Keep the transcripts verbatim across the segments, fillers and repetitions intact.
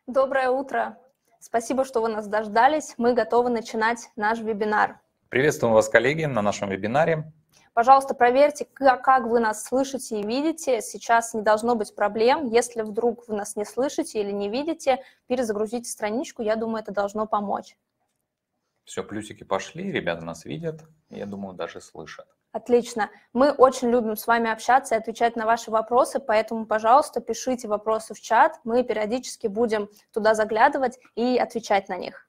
Доброе утро! Спасибо, что вы нас дождались. Мы готовы начинать наш вебинар. Приветствуем вас, коллеги, на нашем вебинаре. Пожалуйста, проверьте, как вы нас слышите и видите. Сейчас не должно быть проблем. Если вдруг вы нас не слышите или не видите, перезагрузите страничку. Я думаю, это должно помочь. Все, плюсики пошли, ребята нас видят, я думаю, даже слышат. Отлично. Мы очень любим с вами общаться и отвечать на ваши вопросы, поэтому, пожалуйста, пишите вопросы в чат. Мы периодически будем туда заглядывать и отвечать на них.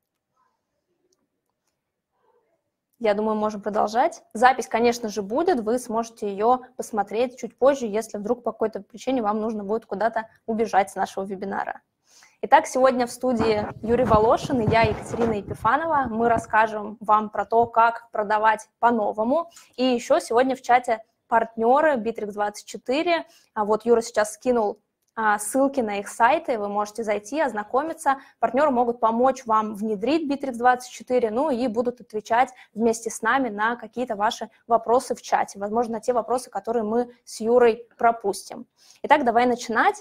Я думаю, можем продолжать. Запись, конечно же, будет. Вы сможете ее посмотреть чуть позже, если вдруг по какой-то причине вам нужно будет куда-то убежать с нашего вебинара. Итак, сегодня в студии Юрий Волошин и я, Екатерина Епифанова. Мы расскажем вам про то, как продавать по-новому. И еще сегодня в чате партнеры Битрикс двадцать четыре. А вот Юра сейчас скинул ссылки на их сайты, вы можете зайти, ознакомиться. Партнеры могут помочь вам внедрить Битрикс двадцать четыре, ну и будут отвечать вместе с нами на какие-то ваши вопросы в чате, возможно, на те вопросы, которые мы с Юрой пропустим. Итак, давай начинать.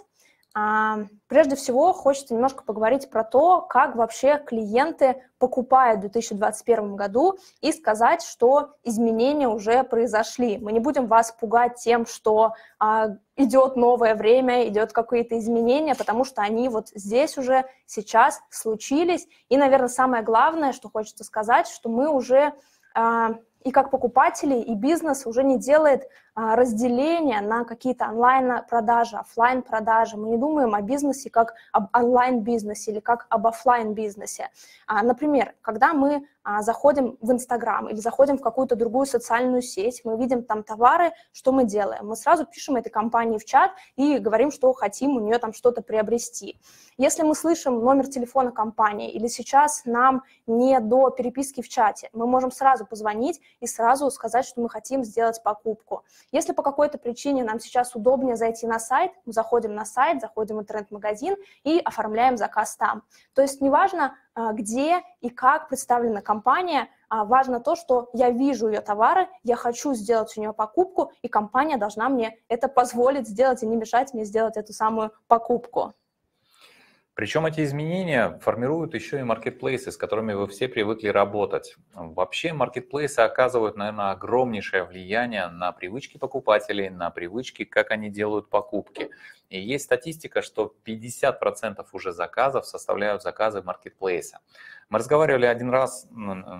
Прежде всего, хочется немножко поговорить про то, как вообще клиенты покупают в две тысячи двадцать первом году, и сказать, что изменения уже произошли. Мы не будем вас пугать тем, что а, идет новое время, идет какие-то изменения, потому что они вот здесь уже сейчас случились. И, наверное, самое главное, что хочется сказать, что мы уже... А, и как покупатели, и бизнес уже не делает а, разделения на какие-то онлайн-продажи, офлайн-продажи. Мы не думаем о бизнесе как об онлайн-бизнесе или как об офлайн-бизнесе. А, например, когда мы а, заходим в Инстаграм или заходим в какую-то другую социальную сеть, мы видим там товары, что мы делаем? Мы сразу пишем этой компании в чат и говорим, что хотим у нее там что-то приобрести. Если мы слышим номер телефона компании или сейчас нам не до переписки в чате, мы можем сразу позвонить и сразу сказать, что мы хотим сделать покупку. Если по какой-то причине нам сейчас удобнее зайти на сайт, мы заходим на сайт, заходим в интернет-магазин и оформляем заказ там. То есть неважно, где и как представлена компания, важно то, что я вижу ее товары, я хочу сделать у нее покупку, и компания должна мне это позволить сделать и не мешать мне сделать эту самую покупку. Причем эти изменения формируют еще и маркетплейсы, с которыми вы все привыкли работать. Вообще маркетплейсы оказывают, наверное, огромнейшее влияние на привычки покупателей, на привычки, как они делают покупки. И есть статистика, что пятьдесят процентов уже заказов составляют заказы маркетплейса. Мы разговаривали один раз,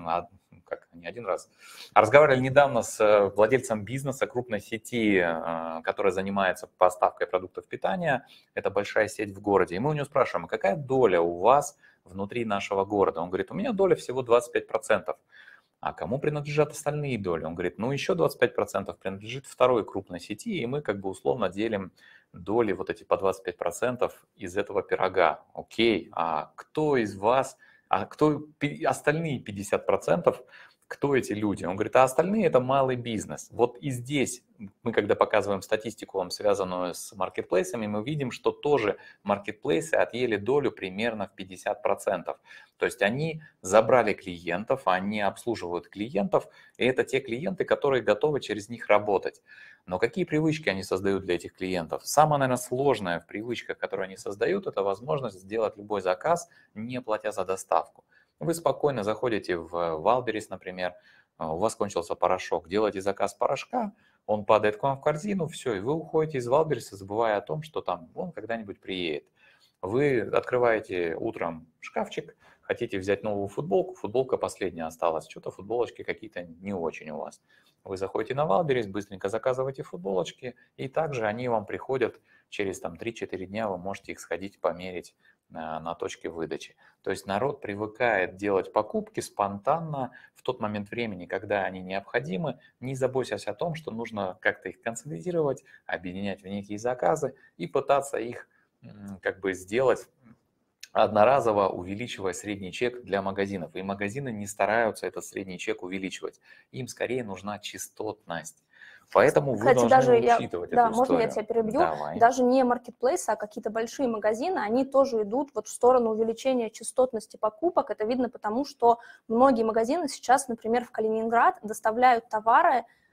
как не один раз, а разговаривали недавно с владельцем бизнеса крупной сети, которая занимается поставкой продуктов питания. Это большая сеть в городе. И мы у него спрашиваем, а какая доля у вас внутри нашего города? Он говорит, у меня доля всего двадцать пять процентов. А кому принадлежат остальные доли? Он говорит, ну еще двадцать пять процентов принадлежит второй крупной сети, и мы как бы условно делим доли вот эти по двадцать пять процентов из этого пирога. Окей, а кто из вас... А кто остальные пятьдесят процентов, кто эти люди? Он говорит, а остальные это малый бизнес. Вот и здесь мы, когда показываем статистику, вам связанную с маркетплейсами, мы видим, что тоже маркетплейсы отъели долю примерно в пятьдесят процентов. То есть они забрали клиентов, они обслуживают клиентов, и это те клиенты, которые готовы через них работать. Но какие привычки они создают для этих клиентов? Самое, наверное, сложное в привычках, которые они создают, это возможность сделать любой заказ, не платя за доставку. Вы спокойно заходите в Wildberries, например, у вас кончился порошок, делаете заказ порошка, он падает к вам в корзину, все, и вы уходите из Wildberries, забывая о том, что там он когда-нибудь приедет. Вы открываете утром шкафчик, хотите взять новую футболку, футболка последняя осталась, что-то футболочки какие-то не очень у вас. Вы заходите на Wildberries, быстренько заказываете футболочки, и также они вам приходят через там, три-четыре дня, вы можете их сходить померить на, на точке выдачи. То есть народ привыкает делать покупки спонтанно в тот момент времени, когда они необходимы, не заботясь о том, что нужно как-то их консолидировать, объединять в некие заказы и пытаться их как бы сделать одноразово, увеличивая средний чек для магазинов. И магазины не стараются этот средний чек увеличивать. Им скорее нужна частотность. Поэтому вы Кстати, должны даже учитывать я, да, эту можно историю. я тебя перебью? Давай. Даже не маркетплейсы, а какие-то большие магазины, они тоже идут вот в сторону увеличения частотности покупок. Это видно потому, что многие магазины сейчас, например, в Калининград доставляют товары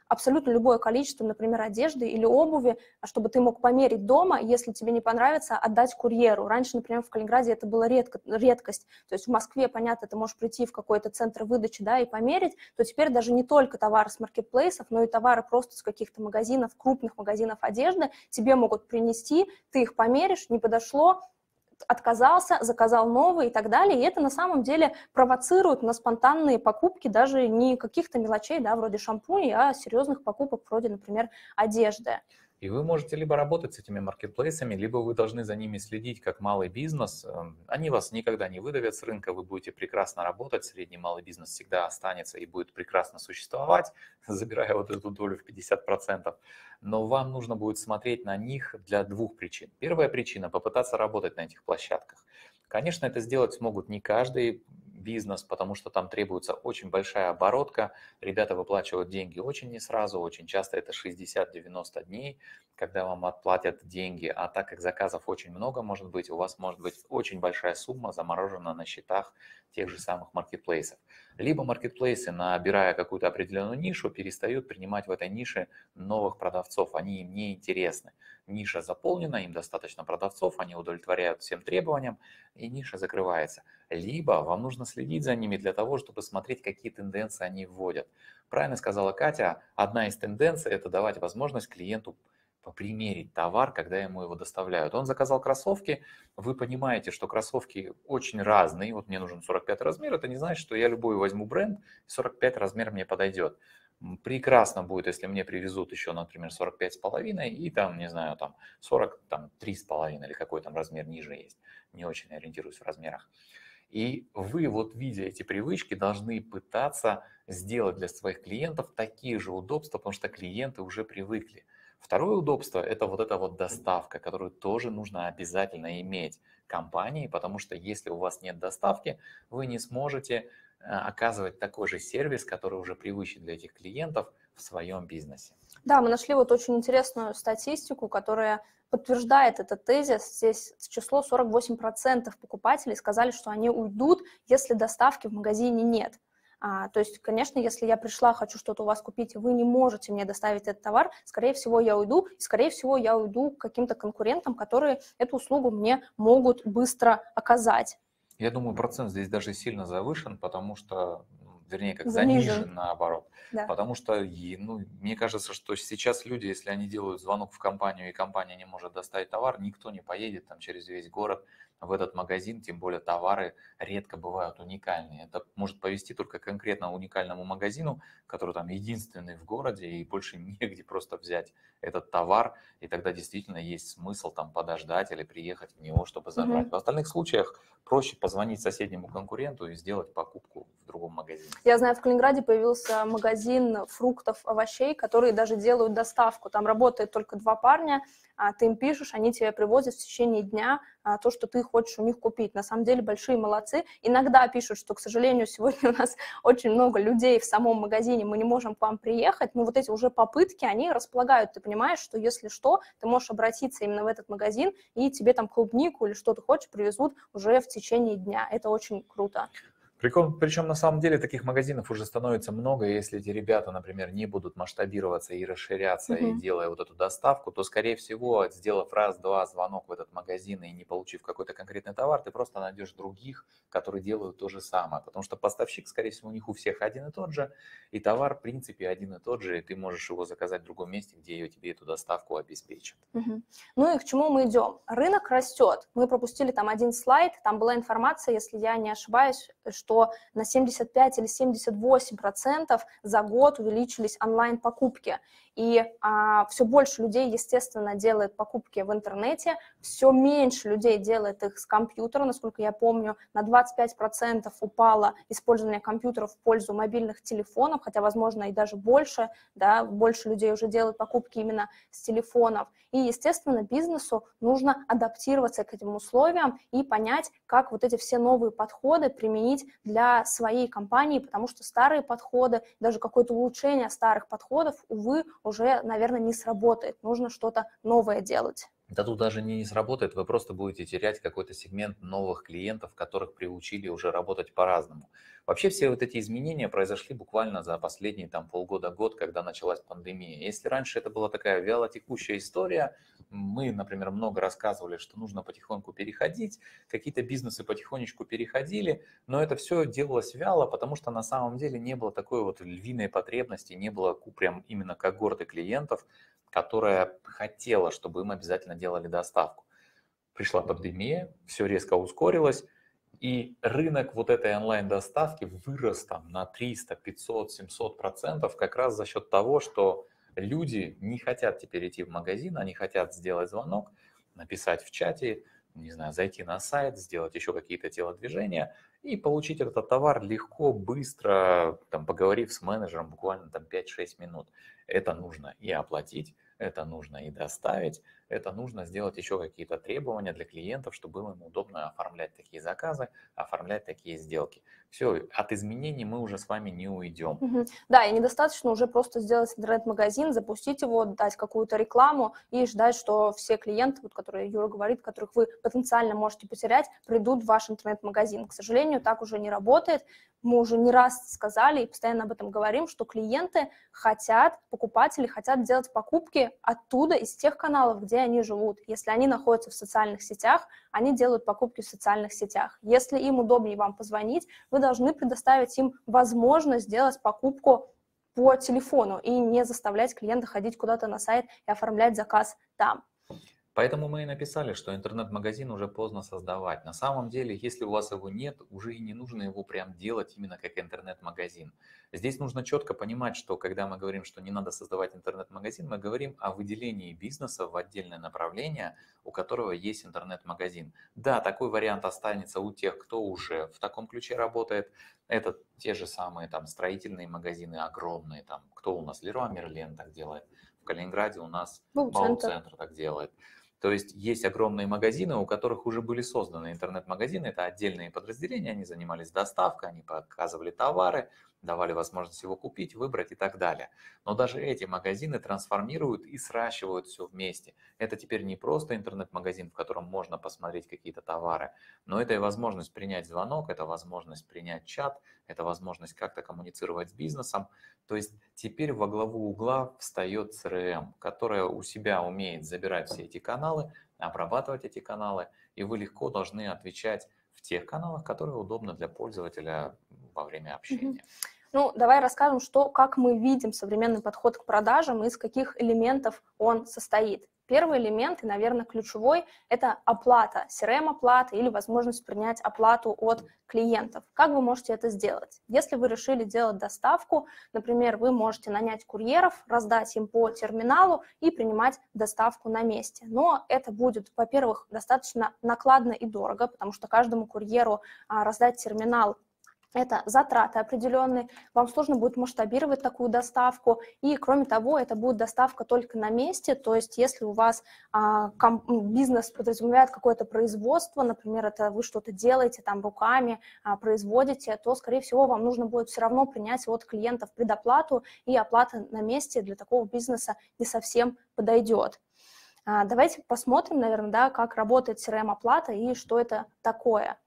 абсолютно любое количество, например, одежды или обуви, чтобы ты мог померить дома, если тебе не понравится, отдать курьеру. Раньше, например, в Калининграде это была редко, редкость. То есть в Москве, понятно, ты можешь прийти в какой-то центр выдачи, да, и померить, то теперь даже не только товары с маркетплейсов, но и товары просто с каких-то магазинов, крупных магазинов одежды тебе могут принести, ты их померишь, не подошло, отказался, заказал новый и так далее, и это на самом деле провоцирует на спонтанные покупки даже не каких-то мелочей, да, вроде шампуней, а серьезных покупок вроде, например, одежды. И вы можете либо работать с этими маркетплейсами, либо вы должны за ними следить как малый бизнес. Они вас никогда не выдавят с рынка, вы будете прекрасно работать, средний малый бизнес всегда останется и будет прекрасно существовать, забирая вот эту долю в пятьдесят процентов. Но вам нужно будет смотреть на них для двух причин. Первая причина – попытаться работать на этих площадках. Конечно, это сделать смогут не каждый бизнес, потому что там требуется очень большая оборотка, ребята выплачивают деньги очень не сразу, очень часто это шестьдесят-девяносто дней, когда вам отплатят деньги, а так как заказов очень много может быть, у вас может быть очень большая сумма заморожена на счетах тех же самых маркетплейсов. Либо маркетплейсы, набирая какую-то определенную нишу, перестают принимать в этой нише новых продавцов, они им не интересны. Ниша заполнена, им достаточно продавцов, они удовлетворяют всем требованиям, и ниша закрывается. Либо вам нужно следить за ними для того, чтобы смотреть, какие тенденции они вводят. Правильно сказала Катя, одна из тенденций – это давать возможность клиенту попримерить товар, когда ему его доставляют. Он заказал кроссовки, вы понимаете, что кроссовки очень разные, вот мне нужен сорок пятый размер, это не значит, что я любой возьму бренд, сорок пятый размер мне подойдет. Прекрасно будет, если мне привезут еще, например, сорок пять с половиной и там, не знаю, там сорок три с половиной или какой там размер ниже есть. Не очень ориентируюсь в размерах. И вы, вот видя эти привычки, должны пытаться сделать для своих клиентов такие же удобства, потому что клиенты уже привыкли. Второе удобство – это вот эта вот доставка, которую тоже нужно обязательно иметь компании, потому что если у вас нет доставки, вы не сможете оказывать такой же сервис, который уже привычен для этих клиентов в своем бизнесе. Да, мы нашли вот очень интересную статистику, которая подтверждает этот тезис. Здесь число сорок восемь процентов покупателей сказали, что они уйдут, если доставки в магазине нет. А, то есть, конечно, если я пришла, хочу что-то у вас купить, и вы не можете мне доставить этот товар, скорее всего, я уйду, и, скорее всего, я уйду к каким-то конкурентам, которые эту услугу мне могут быстро оказать. Я думаю, процент здесь даже сильно завышен, потому что, вернее, как Занижен. занижен наоборот. Да. Потому что, ну, мне кажется, что сейчас люди, если они делают звонок в компанию, и компания не может доставить товар, никто не поедет там через весь город в этот магазин, тем более товары редко бывают уникальные. Это может повести только конкретно уникальному магазину, который там единственный в городе, и больше негде просто взять этот товар, и тогда действительно есть смысл там подождать или приехать в него, чтобы забрать. Mm-hmm. В остальных случаях проще позвонить соседнему конкуренту и сделать покупку в другом магазине. Я знаю, в Калининграде появился магазин фруктов, овощей, которые даже делают доставку. Там работает только два парня, ты им пишешь, они тебе привозят в течение дня то, что ты хочешь у них купить. На самом деле большие молодцы. Иногда пишут, что, к сожалению, сегодня у нас очень много людей в самом магазине, мы не можем к вам приехать. Но вот эти уже попытки, они располагают. Ты понимаешь, что если что, ты можешь обратиться именно в этот магазин, и тебе там клубнику или что ты хочешь привезут уже в течение дня. Это очень круто. Причем, причем на самом деле таких магазинов уже становится много, и если эти ребята, например, не будут масштабироваться и расширяться, uh-huh. и делая вот эту доставку, то, скорее всего, сделав раз-два звонок в этот магазин и не получив какой-то конкретный товар, ты просто найдешь других, которые делают то же самое, потому что поставщик, скорее всего, у них у всех один и тот же, и товар, в принципе, один и тот же, и ты можешь его заказать в другом месте, где тебе эту доставку обеспечат. Uh-huh. Ну и к чему мы идем? Рынок растет. Мы пропустили там один слайд, там была информация, если я не ошибаюсь, что на семьдесят пять или семьдесят восемь процентов за год увеличились онлайн-покупки. И а, все больше людей, естественно, делает покупки в интернете, все меньше людей делает их с компьютера. Насколько я помню, на двадцать пять процентов упало использование компьютеров в пользу мобильных телефонов, хотя, возможно, и даже больше, да, больше людей уже делают покупки именно с телефонов. И, естественно, бизнесу нужно адаптироваться к этим условиям и понять, как вот эти все новые подходы применить для своей компании, потому что старые подходы, даже какое-то улучшение старых подходов, увы, уже, наверное, не сработает. Нужно что-то новое делать. Да тут даже не, не сработает, вы просто будете терять какой-то сегмент новых клиентов, которых приучили уже работать по-разному. Вообще все вот эти изменения произошли буквально за последние там полгода-год, когда началась пандемия. Если раньше это была такая вялотекущая история, мы, например, много рассказывали, что нужно потихоньку переходить, какие-то бизнесы потихонечку переходили, но это все делалось вяло, потому что на самом деле не было такой вот львиной потребности, не было прям именно когорты клиентов, которая хотела, чтобы им обязательно делали доставку. Пришла пандемия, все резко ускорилось, и рынок вот этой онлайн-доставки вырос там на триста, пятьсот, семьсот процентов как раз за счет того, что люди не хотят теперь идти в магазин, они хотят сделать звонок, написать в чате, не знаю, зайти на сайт, сделать еще какие-то телодвижения и получить этот товар легко, быстро, там, поговорив с менеджером буквально там пять-шесть минут. Это нужно и оплатить, это нужно и доставить, это нужно сделать еще какие-то требования для клиентов, чтобы было им удобно оформлять такие заказы, оформлять такие сделки. Все, от изменений мы уже с вами не уйдем. Мгм. Да, и недостаточно уже просто сделать интернет-магазин, запустить его, дать какую-то рекламу и ждать, что все клиенты, вот, которые Юра говорит, которых вы потенциально можете потерять, придут в ваш интернет-магазин. К сожалению, так уже не работает. Мы уже не раз сказали и постоянно об этом говорим, что клиенты хотят, покупатели хотят делать покупки оттуда, из тех каналов, где они живут. Если они находятся в социальных сетях, они делают покупки в социальных сетях. Если им удобнее вам позвонить, вы должны предоставить им возможность сделать покупку по телефону и не заставлять клиента ходить куда-то на сайт и оформлять заказ там. Поэтому мы и написали, что интернет-магазин уже поздно создавать. На самом деле, если у вас его нет, уже и не нужно его прям делать именно как интернет-магазин. Здесь нужно четко понимать, что когда мы говорим, что не надо создавать интернет-магазин, мы говорим о выделении бизнеса в отдельное направление, у которого есть интернет-магазин. Да, такой вариант останется у тех, кто уже в таком ключе работает. Это те же самые там строительные магазины огромные, там кто у нас, Леруа Мерлен так делает, в Калининграде у нас Бау-центр так делает. То есть есть огромные магазины, у которых уже были созданы интернет-магазины, это отдельные подразделения, они занимались доставкой, они показывали товары, давали возможность его купить, выбрать и так далее. Но даже эти магазины трансформируют и сращивают все вместе. Это теперь не просто интернет-магазин, в котором можно посмотреть какие-то товары, но это и возможность принять звонок, это возможность принять чат, это возможность как-то коммуницировать с бизнесом. То есть теперь во главу угла встает си эр эм, которая у себя умеет забирать все эти каналы, обрабатывать эти каналы, и вы легко должны отвечать в тех каналах, которые удобны для пользователя во время общения. Ну, давай расскажем, что, как мы видим современный подход к продажам и из каких элементов он состоит. Первый элемент, и, наверное, ключевой, это оплата, си эр эм-оплата или возможность принять оплату от клиентов. Как вы можете это сделать? Если вы решили делать доставку, например, вы можете нанять курьеров, раздать им по терминалу и принимать доставку на месте. Но это будет, во-первых, достаточно накладно и дорого, потому что каждому курьеру а, раздать терминал – это затраты определенные, вам сложно будет масштабировать такую доставку, и, кроме того, это будет доставка только на месте, то есть если у вас а, ком, бизнес подразумевает какое-то производство, например, это вы что-то делаете там руками, а, производите, то, скорее всего, вам нужно будет все равно принять от клиентов предоплату, и оплата на месте для такого бизнеса не совсем подойдет. А, давайте посмотрим, наверное, да, как работает си эр эм-оплата и что это такое.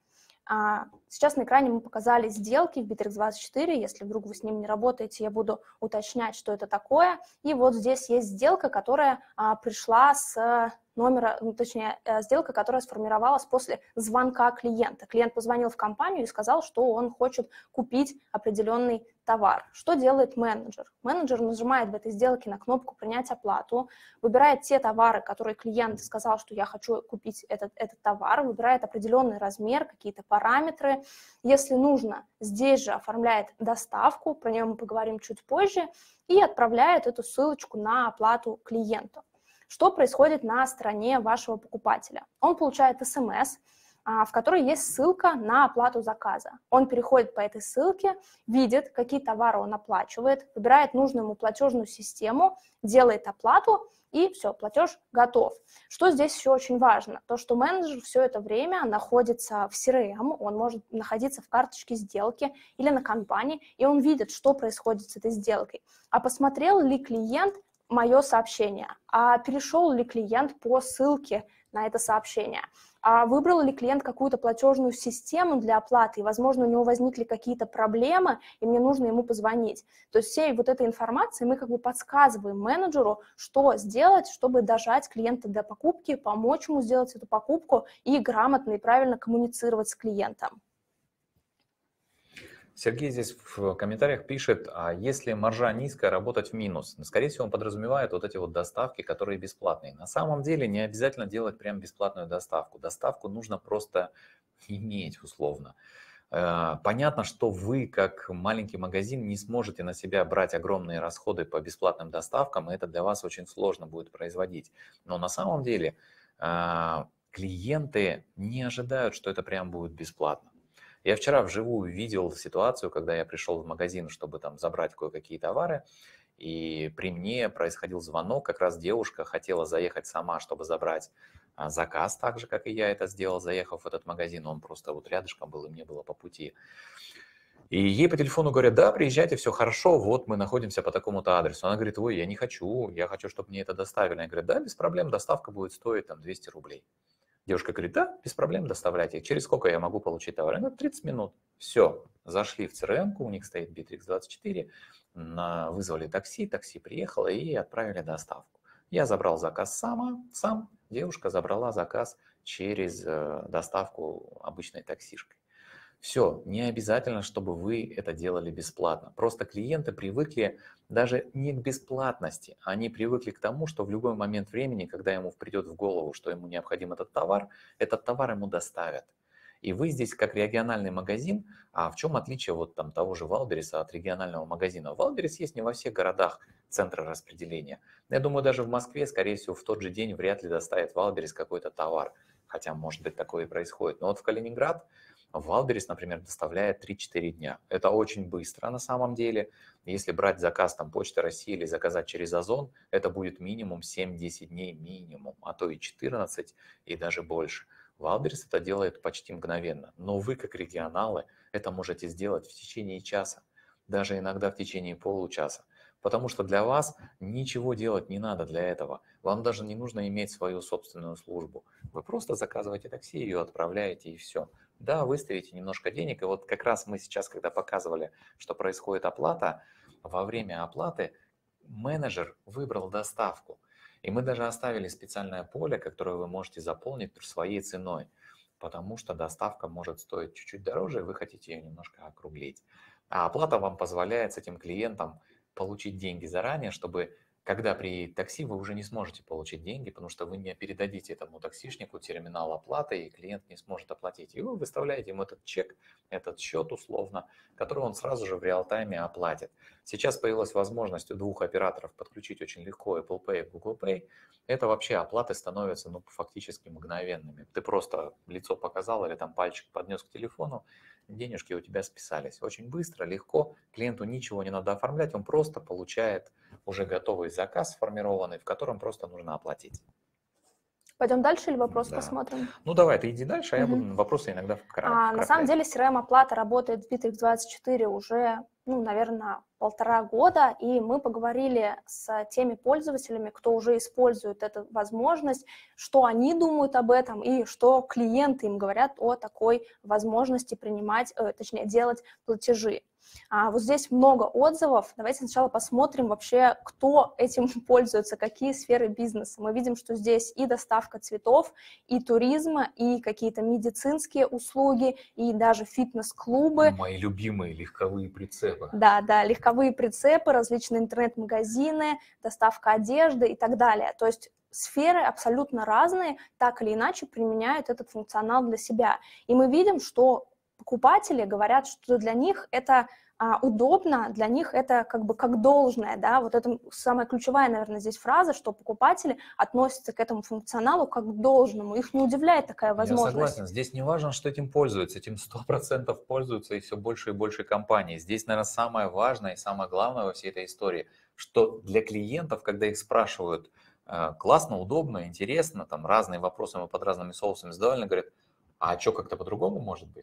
Сейчас на экране мы показали сделки в Bittrex двадцать четыре. Если вдруг вы с ним не работаете, я буду уточнять, что это такое. И вот здесь есть сделка, которая а, пришла с номера, ну, точнее, сделка, которая сформировалась после звонка клиента. Клиент позвонил в компанию и сказал, что он хочет купить определенный товар. Что делает менеджер? Менеджер нажимает в этой сделке на кнопку «Принять оплату», выбирает те товары, которые клиент сказал, что я хочу купить этот, этот товар, выбирает определенный размер, какие-то параметры. Если нужно, здесь же оформляет доставку, про нее мы поговорим чуть позже, и отправляет эту ссылочку на оплату клиенту. Что происходит на стороне вашего покупателя? Он получает эс эм эс, в которой есть ссылка на оплату заказа. Он переходит по этой ссылке, видит, какие товары он оплачивает, выбирает нужную ему платежную систему, делает оплату, и все, платеж готов. Что здесь еще очень важно? То, что менеджер все это время находится в си эр эм, он может находиться в карточке сделки или на компании, и он видит, что происходит с этой сделкой. А посмотрел ли клиент мое сообщение, а перешел ли клиент по ссылке на это сообщение, а выбрал ли клиент какую-то платежную систему для оплаты, и, возможно, у него возникли какие-то проблемы, и мне нужно ему позвонить. То есть всей вот этой информацией мы как бы подсказываем менеджеру, что сделать, чтобы дожать клиента до покупки, помочь ему сделать эту покупку и грамотно и правильно коммуницировать с клиентом. Сергей здесь в комментариях пишет, а если маржа низкая, работать в минус? Скорее всего, он подразумевает вот эти вот доставки, которые бесплатные. На самом деле не обязательно делать прям бесплатную доставку. Доставку нужно просто иметь условно. Понятно, что вы, как маленький магазин, не сможете на себя брать огромные расходы по бесплатным доставкам, и это для вас очень сложно будет производить. Но на самом деле клиенты не ожидают, что это прям будет бесплатно. Я вчера вживую видел ситуацию, когда я пришел в магазин, чтобы там забрать кое-какие товары, и при мне происходил звонок, как раз девушка хотела заехать сама, чтобы забрать заказ, так же, как и я это сделал, заехав в этот магазин, он просто вот рядышком был, и мне было по пути. И ей по телефону говорят, да, приезжайте, все хорошо, вот мы находимся по такому-то адресу. Она говорит, ой, я не хочу, я хочу, чтобы мне это доставили. Я говорю, да, без проблем, доставка будет стоить там двести рублей. Девушка говорит, да, без проблем доставляйте. Через сколько я могу получить товар? Я говорю, тридцать минут. Все, зашли в ЦРМ-ку, у них стоит Битрикс двадцать четыре, на, вызвали такси, такси приехало и отправили доставку. Я забрал заказ сама, сам, девушка забрала заказ через э, доставку обычной таксишкой. Все, не обязательно, чтобы вы это делали бесплатно. Просто клиенты привыкли даже не к бесплатности, они привыкли к тому, что в любой момент времени, когда ему придет в голову, что ему необходим этот товар, этот товар ему доставят. И вы здесь как региональный магазин, а в чем отличие вот там того же Валбериса от регионального магазина? Валберис есть не во всех городах центра распределения. Я думаю, даже в Москве, скорее всего, в тот же день вряд ли доставит Валберис какой-то товар, хотя, может быть, такое и происходит. Но вот в Калининград Валберис, например, доставляет три-четыре дня. Это очень быстро на самом деле. Если брать заказ там Почты России или заказать через Озон, это будет минимум семь-десять дней минимум, а то и четырнадцать и даже больше. Валберис это делает почти мгновенно, но вы как регионалы это можете сделать в течение часа, даже иногда в течение получаса. Потому что для вас ничего делать не надо для этого. Вам даже не нужно иметь свою собственную службу. Вы просто заказываете такси, ее отправляете и все. Да, выставите немножко денег. И вот как раз мы сейчас, когда показывали, что происходит оплата, во время оплаты менеджер выбрал доставку. И мы даже оставили специальное поле, которое вы можете заполнить своей ценой. Потому что доставка может стоить чуть-чуть дороже, и вы хотите ее немножко округлить. А оплата вам позволяет с этим клиентом получить деньги заранее, чтобы когда приедет такси, вы уже не сможете получить деньги, потому что вы не передадите этому таксишнику терминал оплаты, и клиент не сможет оплатить. И вы выставляете ему этот чек, этот счет условно, который он сразу же в реал-тайме оплатит. Сейчас появилась возможность у двух операторов подключить очень легко Apple Pay и Google Pay. Это вообще оплаты становятся ну, фактически мгновенными. Ты просто лицо показал или там пальчик поднес к телефону, денежки у тебя списались. Очень быстро, легко, клиенту ничего не надо оформлять, он просто получает уже готовый заказ сформированный, в котором просто нужно оплатить. Пойдем дальше или вопрос Да. посмотрим? Ну давай, ты иди дальше, а Угу. я буду вопросы иногда вкраплять. А, на самом деле си эр эм-оплата работает в Битрикс двадцать четыре уже, ну, наверное, полтора года, и мы поговорили с теми пользователями, кто уже использует эту возможность, что они думают об этом и что клиенты им говорят о такой возможности принимать, э, точнее, делать платежи. А, вот здесь много отзывов. Давайте сначала посмотрим вообще, кто этим пользуется, какие сферы бизнеса. Мы видим, что здесь и доставка цветов, и туризма, и какие-то медицинские услуги, и даже фитнес-клубы. Мои любимые легковые прицепы. Да, да, легковые прицепы, различные интернет-магазины, доставка одежды и так далее. То есть сферы абсолютно разные, так или иначе применяют этот функционал для себя. И мы видим, что покупатели говорят, что для них это а, удобно, для них это как бы как должное, да, вот это самая ключевая, наверное, здесь фраза, что покупатели относятся к этому функционалу как к должному, их не удивляет такая возможность. Я согласен, здесь не важно, что этим пользуются, этим сто процентов пользуются и все больше и больше компаний. Здесь, наверное, самое важное и самое главное во всей этой истории, что для клиентов, когда их спрашивают, классно, удобно, интересно, там разные вопросы мы под разными соусами задавали, говорят, а что, как-то по-другому может быть?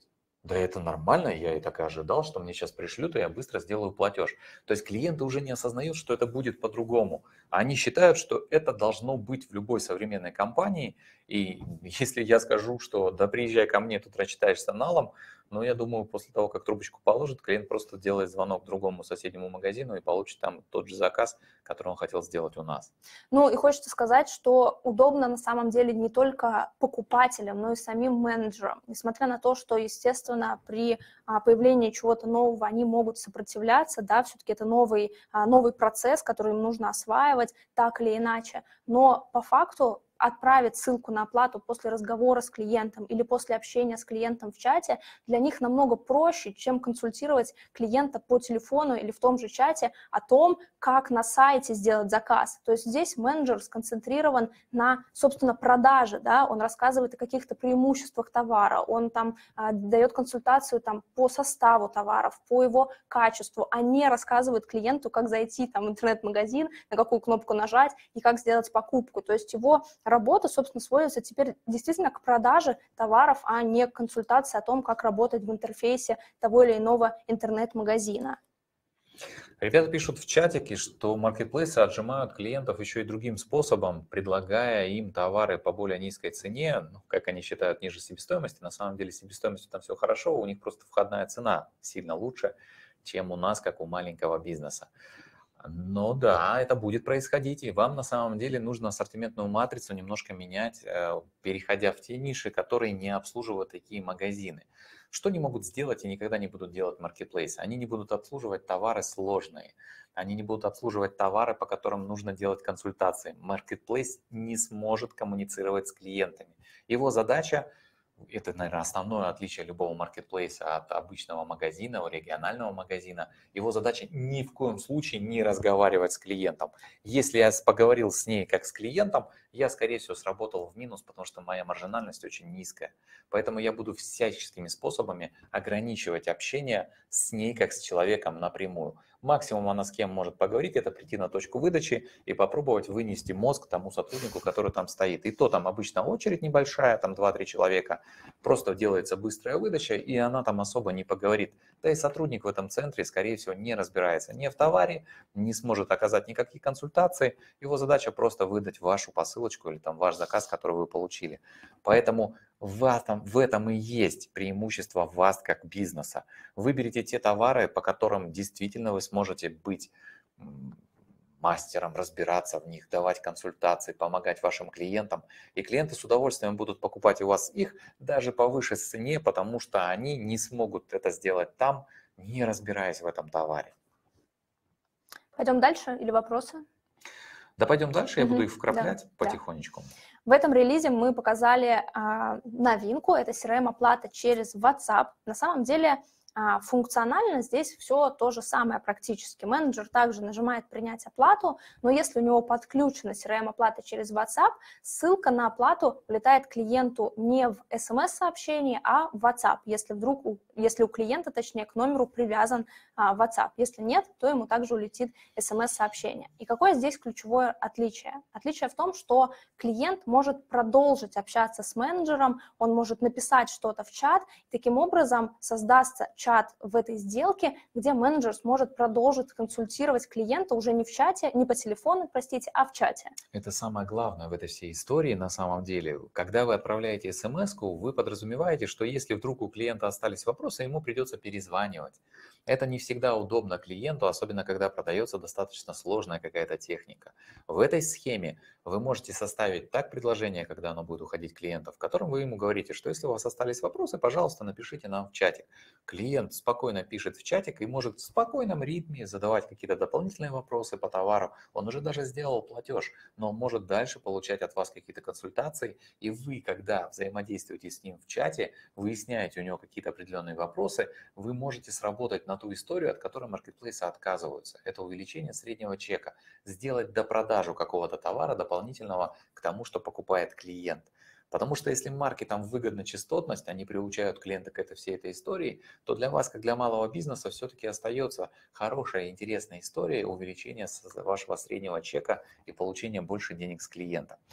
Да это нормально, я и так и ожидал, что мне сейчас пришлют, и я быстро сделаю платеж. То есть клиенты уже не осознают, что это будет по-другому. Они считают, что это должно быть в любой современной компании. И если я скажу, что да приезжай ко мне, тут рассчитаешься налом, но я думаю, после того, как трубочку положит, клиент просто делает звонок другому соседнему магазину и получит там тот же заказ, который он хотел сделать у нас. Ну и хочется сказать, что удобно на самом деле не только покупателям, но и самим менеджерам. Несмотря на то, что, естественно, при а, появлении чего-то нового они могут сопротивляться, да, все-таки это новый, а, новый процесс, который им нужно осваивать так или иначе. Но по факту отправить ссылку на оплату после разговора с клиентом или после общения с клиентом в чате для них намного проще, чем консультировать клиента по телефону или в том же чате о том, как на сайте сделать заказ. То есть здесь менеджер сконцентрирован на, собственно, продаже, да, он рассказывает о каких-то преимуществах товара, он там а, дает консультацию там по составу товаров, по его качеству, а не рассказывает клиенту, как зайти там в интернет-магазин, на какую кнопку нажать и как сделать покупку. То есть его работа, собственно, сводится теперь действительно к продаже товаров, а не к консультации о том, как работать в интерфейсе того или иного интернет-магазина. Ребята пишут в чатике, что маркетплейсы отжимают клиентов еще и другим способом, предлагая им товары по более низкой цене, ну, как они считают, ниже себестоимости. На самом деле с себестоимостью там все хорошо, у них просто входная цена сильно лучше, чем у нас, как у маленького бизнеса. Но да, это будет происходить, и вам на самом деле нужно ассортиментную матрицу немножко менять, э, переходя в те ниши, которые не обслуживают такие магазины. Что они могут сделать и никогда не будут делать маркетплейсы? Они не будут обслуживать товары сложные, они не будут обслуживать товары, по которым нужно делать консультации. Маркетплейс не сможет коммуницировать с клиентами. Его задача, это, наверное, основное отличие любого маркетплейса от обычного магазина, регионального магазина. Его задача ни в коем случае не разговаривать с клиентом. Если я поговорил с ней как с клиентом, я, скорее всего, сработал в минус, потому что моя маржинальность очень низкая. Поэтому я буду всяческими способами ограничивать общение с ней как с человеком напрямую. Максимум она с кем может поговорить, это прийти на точку выдачи и попробовать вынести мозг тому сотруднику, который там стоит. И то там обычно очередь небольшая, там два-три человека, просто делается быстрая выдача, и она там особо не поговорит. Да и сотрудник в этом центре, скорее всего, не разбирается ни в товаре, не сможет оказать никакие консультации. Его задача просто выдать вашу посылочку или там ваш заказ, который вы получили. Поэтому в этом, в этом и есть преимущество вас как бизнеса. Выберите те товары, по которым действительно вы сможете быть мастером, разбираться в них, давать консультации, помогать вашим клиентам. И клиенты с удовольствием будут покупать у вас их даже по высшей цене, потому что они не смогут это сделать там, не разбираясь в этом товаре. Пойдем дальше или вопросы? Да, пойдем дальше, я Угу, буду их вкраплять да, потихонечку. Да. В этом релизе мы показали а, новинку, это си эр эм-оплата через WhatsApp. На самом деле а, функционально здесь все то же самое практически. Менеджер также нажимает «Принять оплату», но если у него подключена си эр эм-оплата через WhatsApp, ссылка на оплату улетает клиенту не в эс эм эс-сообщении, а в WhatsApp, если вдруг, у, если у клиента, точнее, к номеру привязан а, WhatsApp. Если нет, то ему также улетит эс эм эс-сообщение. И какое здесь ключевое отличие? Отличие в том, что клиент может продолжить общаться с менеджером, он может написать что-то в чат, и таким образом создастся чат в этой сделке, где менеджер сможет продолжить консультировать клиента уже не в чате, не по телефону, простите, а в чате. Это самое главное в этой всей истории на самом деле. Когда вы отправляете эс эм эс-ку, вы подразумеваете, что если вдруг у клиента остались вопросы, ему придется перезванивать. Это не всегда удобно клиенту, особенно когда продается достаточно сложная какая-то техника. В этой схеме вы можете составить так предложение, когда оно будет уходить клиенту, в котором вы ему говорите, что если у вас остались вопросы, пожалуйста, напишите нам в чатик. Клиент спокойно пишет в чатик и может в спокойном ритме задавать какие-то дополнительные вопросы по товару. Он уже даже сделал платеж, но он может дальше получать от вас какие-то консультации. И вы, когда взаимодействуете с ним в чате, выясняете у него какие-то определенные вопросы, вы можете сработать на ту историю, от которой маркетплейсы отказываются. Это увеличение среднего чека. Сделать допродажу какого-то товара дополнительного к тому, что покупает клиент. Потому что если маркетам выгодна частотность, они приучают клиента к этой всей этой истории, то для вас, как для малого бизнеса, все-таки остается хорошая, интересная история увеличения вашего среднего чека и получения больше денег с клиента.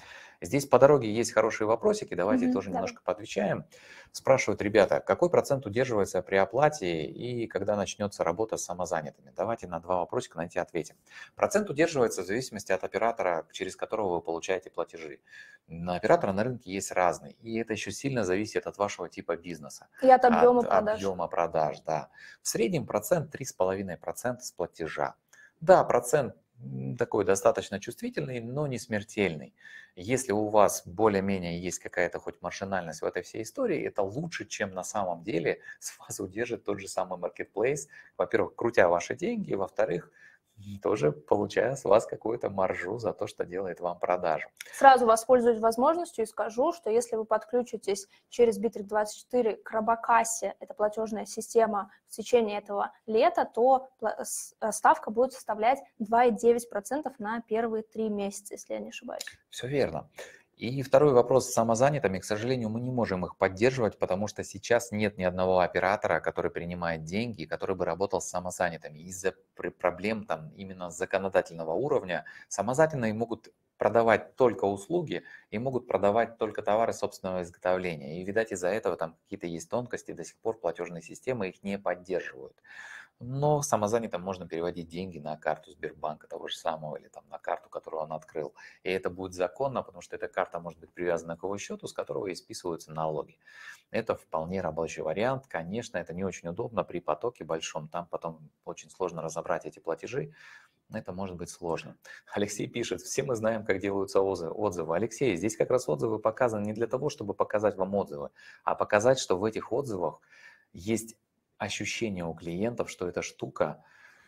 Здесь по дороге есть хорошие вопросики, давайте Мгм, тоже давай. немножко поотвечаем. Спрашивают ребята, какой процент удерживается при оплате и когда начнется работа с самозанятыми? Давайте на два вопросика на эти ответим. Процент удерживается в зависимости от оператора, через которого вы получаете платежи. На оператора на рынке есть разный, и это еще сильно зависит от вашего типа бизнеса, И от объема от продаж. объема продаж. Да. В среднем процент три с половиной процента с платежа. Да, процент м, такой достаточно чувствительный, но не смертельный. Если у вас более-менее есть какая-то хоть маржинальность в этой всей истории, это лучше, чем на самом деле с вас удержит тот же самый маркетплейс. Во-первых, крутя ваши деньги, во-вторых, м, тоже получая с вас какую-то маржу за то, что делает вам продажу. Сразу воспользуюсь возможностью и скажу, что если вы подключитесь через Bittrex двадцать четыре к Робокассе, это платежная система, в течение этого лета, то пла- с- э, ставка будет составлять два и девять десятых процента на первые три месяца, если я не ошибаюсь. Все верно. И второй вопрос с самозанятыми. К сожалению, мы не можем их поддерживать, потому что сейчас нет ни одного оператора, который принимает деньги, который бы работал с самозанятыми. Из-за пр- проблем там именно законодательного уровня самозанятые могут продавать только услуги и могут продавать только товары собственного изготовления. И, видать, из-за этого там какие-то есть тонкости, до сих пор платежные системы их не поддерживают. Но самозанятым можно переводить деньги на карту Сбербанка того же самого или там на карту, которую он открыл. И это будет законно, потому что эта карта может быть привязана к его счету, с которого и списываются налоги. Это вполне рабочий вариант. Конечно, это не очень удобно при потоке большом. Там потом очень сложно разобрать эти платежи. Это может быть сложно. Алексей пишет, все мы знаем, как делаются отзывы. Алексей, здесь как раз отзывы показаны не для того, чтобы показать вам отзывы, а показать, что в этих отзывах есть ощущение у клиентов, что эта штука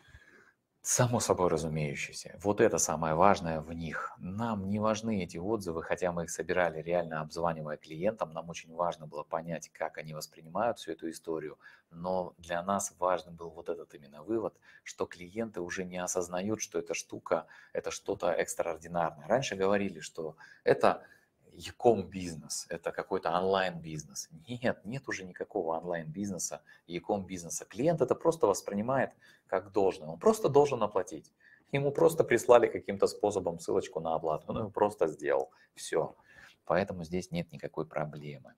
само собой разумеющаяся. Вот это самое важное в них. Нам не важны эти отзывы, хотя мы их собирали реально обзванивая клиентам. Нам очень важно было понять, как они воспринимают всю эту историю. Но для нас важен был вот этот именно вывод, что клиенты уже не осознают, что эта штука, это что-то экстраординарное. Раньше говорили, что это e-com бизнес, это какой-то онлайн-бизнес. Нет, нет уже никакого онлайн-бизнеса, e-com бизнеса. Клиент это просто воспринимает как должное. Он просто должен оплатить. Ему просто прислали каким-то способом ссылочку на оплату. Он ее просто сделал. Все. Поэтому здесь нет никакой проблемы.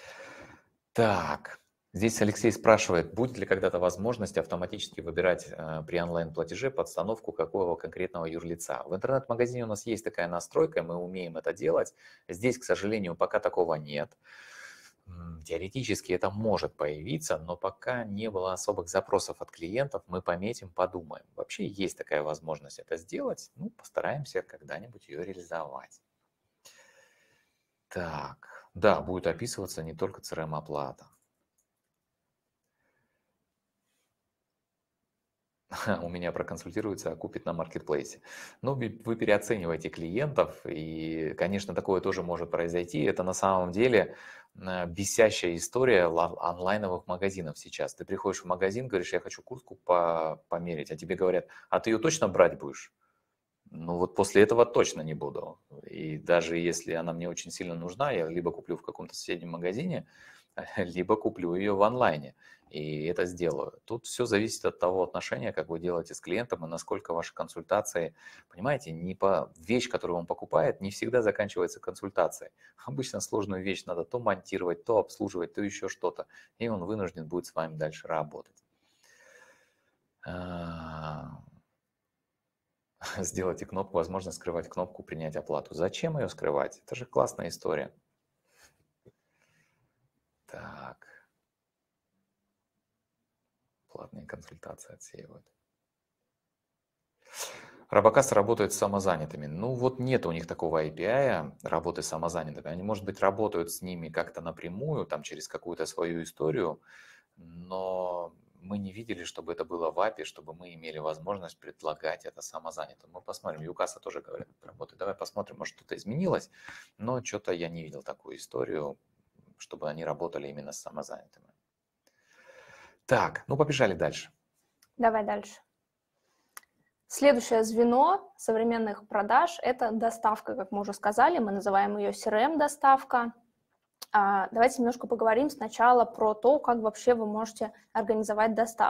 Так. Здесь Алексей спрашивает, будет ли когда-то возможность автоматически выбирать э, при онлайн-платеже подстановку какого конкретного юрлица. В интернет-магазине у нас есть такая настройка, мы умеем это делать. Здесь, к сожалению, пока такого нет. Теоретически это может появиться, но пока не было особых запросов от клиентов, мы пометим, подумаем. Вообще есть такая возможность это сделать, ну, постараемся когда-нибудь ее реализовать. Так, да, будет описываться не только си эр эм-оплата. У меня проконсультируется, а купит на маркетплейсе. Ну, вы вы переоцениваете клиентов, и, конечно, такое тоже может произойти. Это на самом деле э, бесящая история ла- онлайновых магазинов сейчас. Ты приходишь в магазин, говоришь, я хочу куртку по- померить, а тебе говорят, а ты ее точно брать будешь? Ну вот после этого точно не буду. И даже если она мне очень сильно нужна, я либо куплю в каком-то соседнем магазине, либо куплю ее в онлайне. И это сделаю. Тут все зависит от того отношения, как вы делаете с клиентом и насколько ваши консультации, понимаете, не по вещь, которую он покупает, не всегда заканчивается консультацией. Обычно сложную вещь надо то монтировать, то обслуживать, то еще что-то. И он вынужден будет с вами дальше работать. А, Сделайте кнопку, возможно, скрывать кнопку «Принять оплату». Зачем ее скрывать? Это же классная история. Так, платные консультации отсеивают. Робокасс работает с самозанятыми. Ну вот нет у них такого эй пи ай работы с самозанятыми. Они, может быть, работают с ними как-то напрямую, там через какую-то свою историю, но мы не видели, чтобы это было в эй пи ай, чтобы мы имели возможность предлагать это самозанятым. Мы посмотрим, Юкаса тоже говорят, работает. Давай посмотрим, может что-то изменилось, но что-то я не видел такую историю, чтобы они работали именно с самозанятыми. Так, ну побежали дальше. Давай дальше. Следующее звено современных продаж – это доставка, как мы уже сказали, мы называем ее си эр эм-доставка. Давайте немножко поговорим сначала про то, как вообще вы можете организовать доставку.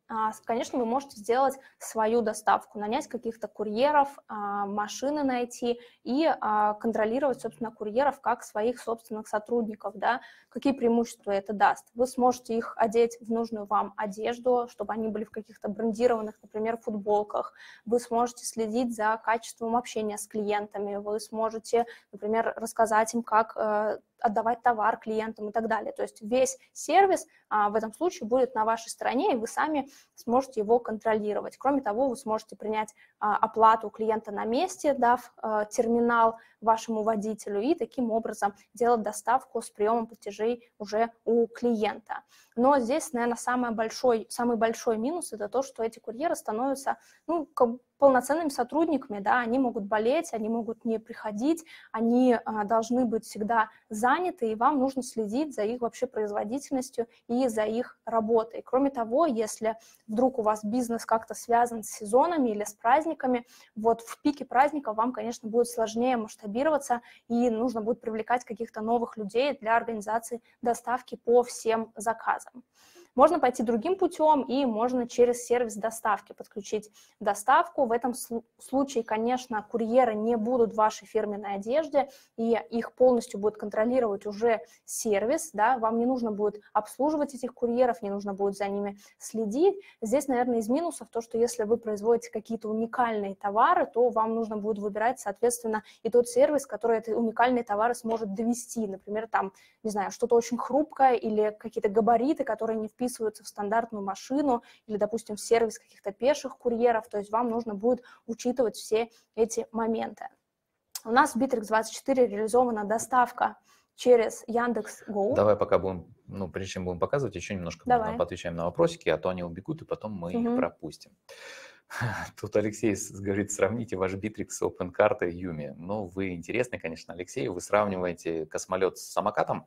Конечно, вы можете сделать свою доставку, нанять каких-то курьеров, машины найти и контролировать, собственно, курьеров как своих собственных сотрудников, да. Какие преимущества это даст? Вы сможете их одеть в нужную вам одежду, чтобы они были в каких-то брендированных, например, футболках. Вы сможете следить за качеством общения с клиентами, вы сможете, например, рассказать им, как отдавать товар клиентам и так далее. То есть весь сервис а, в этом случае будет на вашей стороне, и вы сами сможете его контролировать. Кроме того, вы сможете принять а, оплату клиента на месте, дав а, терминал вашему водителю, и таким образом делать доставку с приемом платежей уже у клиента. Но здесь, наверное, самый большой, самый большой минус – это то, что эти курьеры становятся, ну, как полноценными сотрудниками, да, они могут болеть, они могут не приходить, они а, должны быть всегда заняты, и вам нужно следить за их вообще производительностью и за их работой. Кроме того, если вдруг у вас бизнес как-то связан с сезонами или с праздниками, вот в пике праздника вам, конечно, будет сложнее масштабироваться, и нужно будет привлекать каких-то новых людей для организации доставки по всем заказам. Можно пойти другим путем, и можно через сервис доставки подключить доставку. В этом случае, конечно, курьеры не будут в вашей фирменной одежде, и их полностью будет контролировать уже сервис, да, вам не нужно будет обслуживать этих курьеров, не нужно будет за ними следить. Здесь, наверное, из минусов то, что если вы производите какие-то уникальные товары, то вам нужно будет выбирать, соответственно, и тот сервис, который эти уникальные товары сможет довести. Например, там, не знаю, что-то очень хрупкое или какие-то габариты, которые не вписываются вписываются в стандартную машину или, допустим, в сервис каких-то пеших курьеров, то есть вам нужно будет учитывать все эти моменты. У нас в Bittrex двадцать четыре реализована доставка через Яндекс.Го. Давай пока будем, ну, прежде чем будем показывать, еще немножко Давай. поотвечаем на вопросики, а то они убегут, и потом мы угу. их пропустим. Тут Алексей говорит, сравните ваш Bittrex с OpenCart и Yumi. Ну, вы интересный, конечно, Алексей, вы сравниваете космолет с самокатом.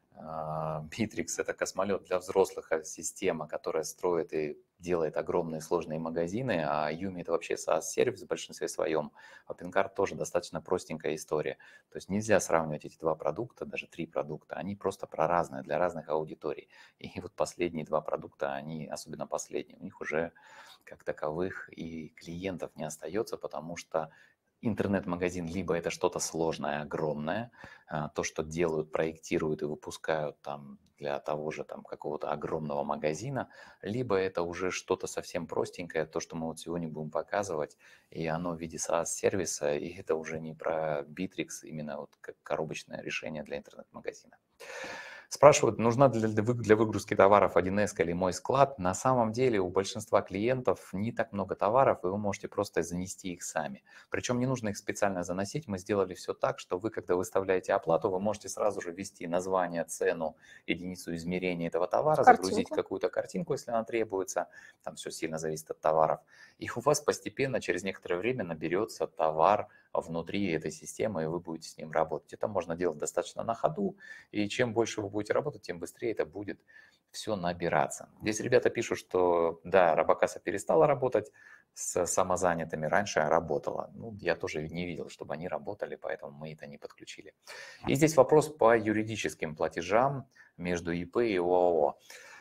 Bittrex – это космолет для взрослых, система, которая строит и делает огромные сложные магазины, а Yumi – это вообще SaaS-сервис в большинстве своем. OpenCart тоже достаточно простенькая история. То есть нельзя сравнивать эти два продукта, даже три продукта, они просто про разные, для разных аудиторий. И вот последние два продукта, они, особенно последние, у них уже как таковых и клиентов не остается, потому что интернет-магазин либо это что-то сложное, огромное, то, что делают, проектируют и выпускают там для того же там какого-то огромного магазина, либо это уже что-то совсем простенькое, то, что мы вот сегодня будем показывать, и оно в виде SaaS-сервиса, и это уже не про Bittrex, именно вот как коробочное решение для интернет-магазина. Спрашивают, нужна для, для выгрузки товаров один эс или мой склад. На самом деле у большинства клиентов не так много товаров, и вы можете просто занести их сами. Причем не нужно их специально заносить. Мы сделали все так, что вы, когда выставляете оплату, вы можете сразу же ввести название, цену, единицу измерения этого товара, картинку. Загрузить какую-то картинку, если она требуется. Там все сильно зависит от товаров. И у вас постепенно через некоторое время наберется товар внутри этой системы, и вы будете с ним работать. Это можно делать достаточно на ходу, и чем больше вы будете работать, тем быстрее это будет все набираться. Здесь ребята пишут, что да, Робокаса перестала работать с самозанятыми, раньше работала. Ну, я тоже не видел, чтобы они работали, поэтому мы это не подключили. И здесь вопрос по юридическим платежам между ИП и ООО.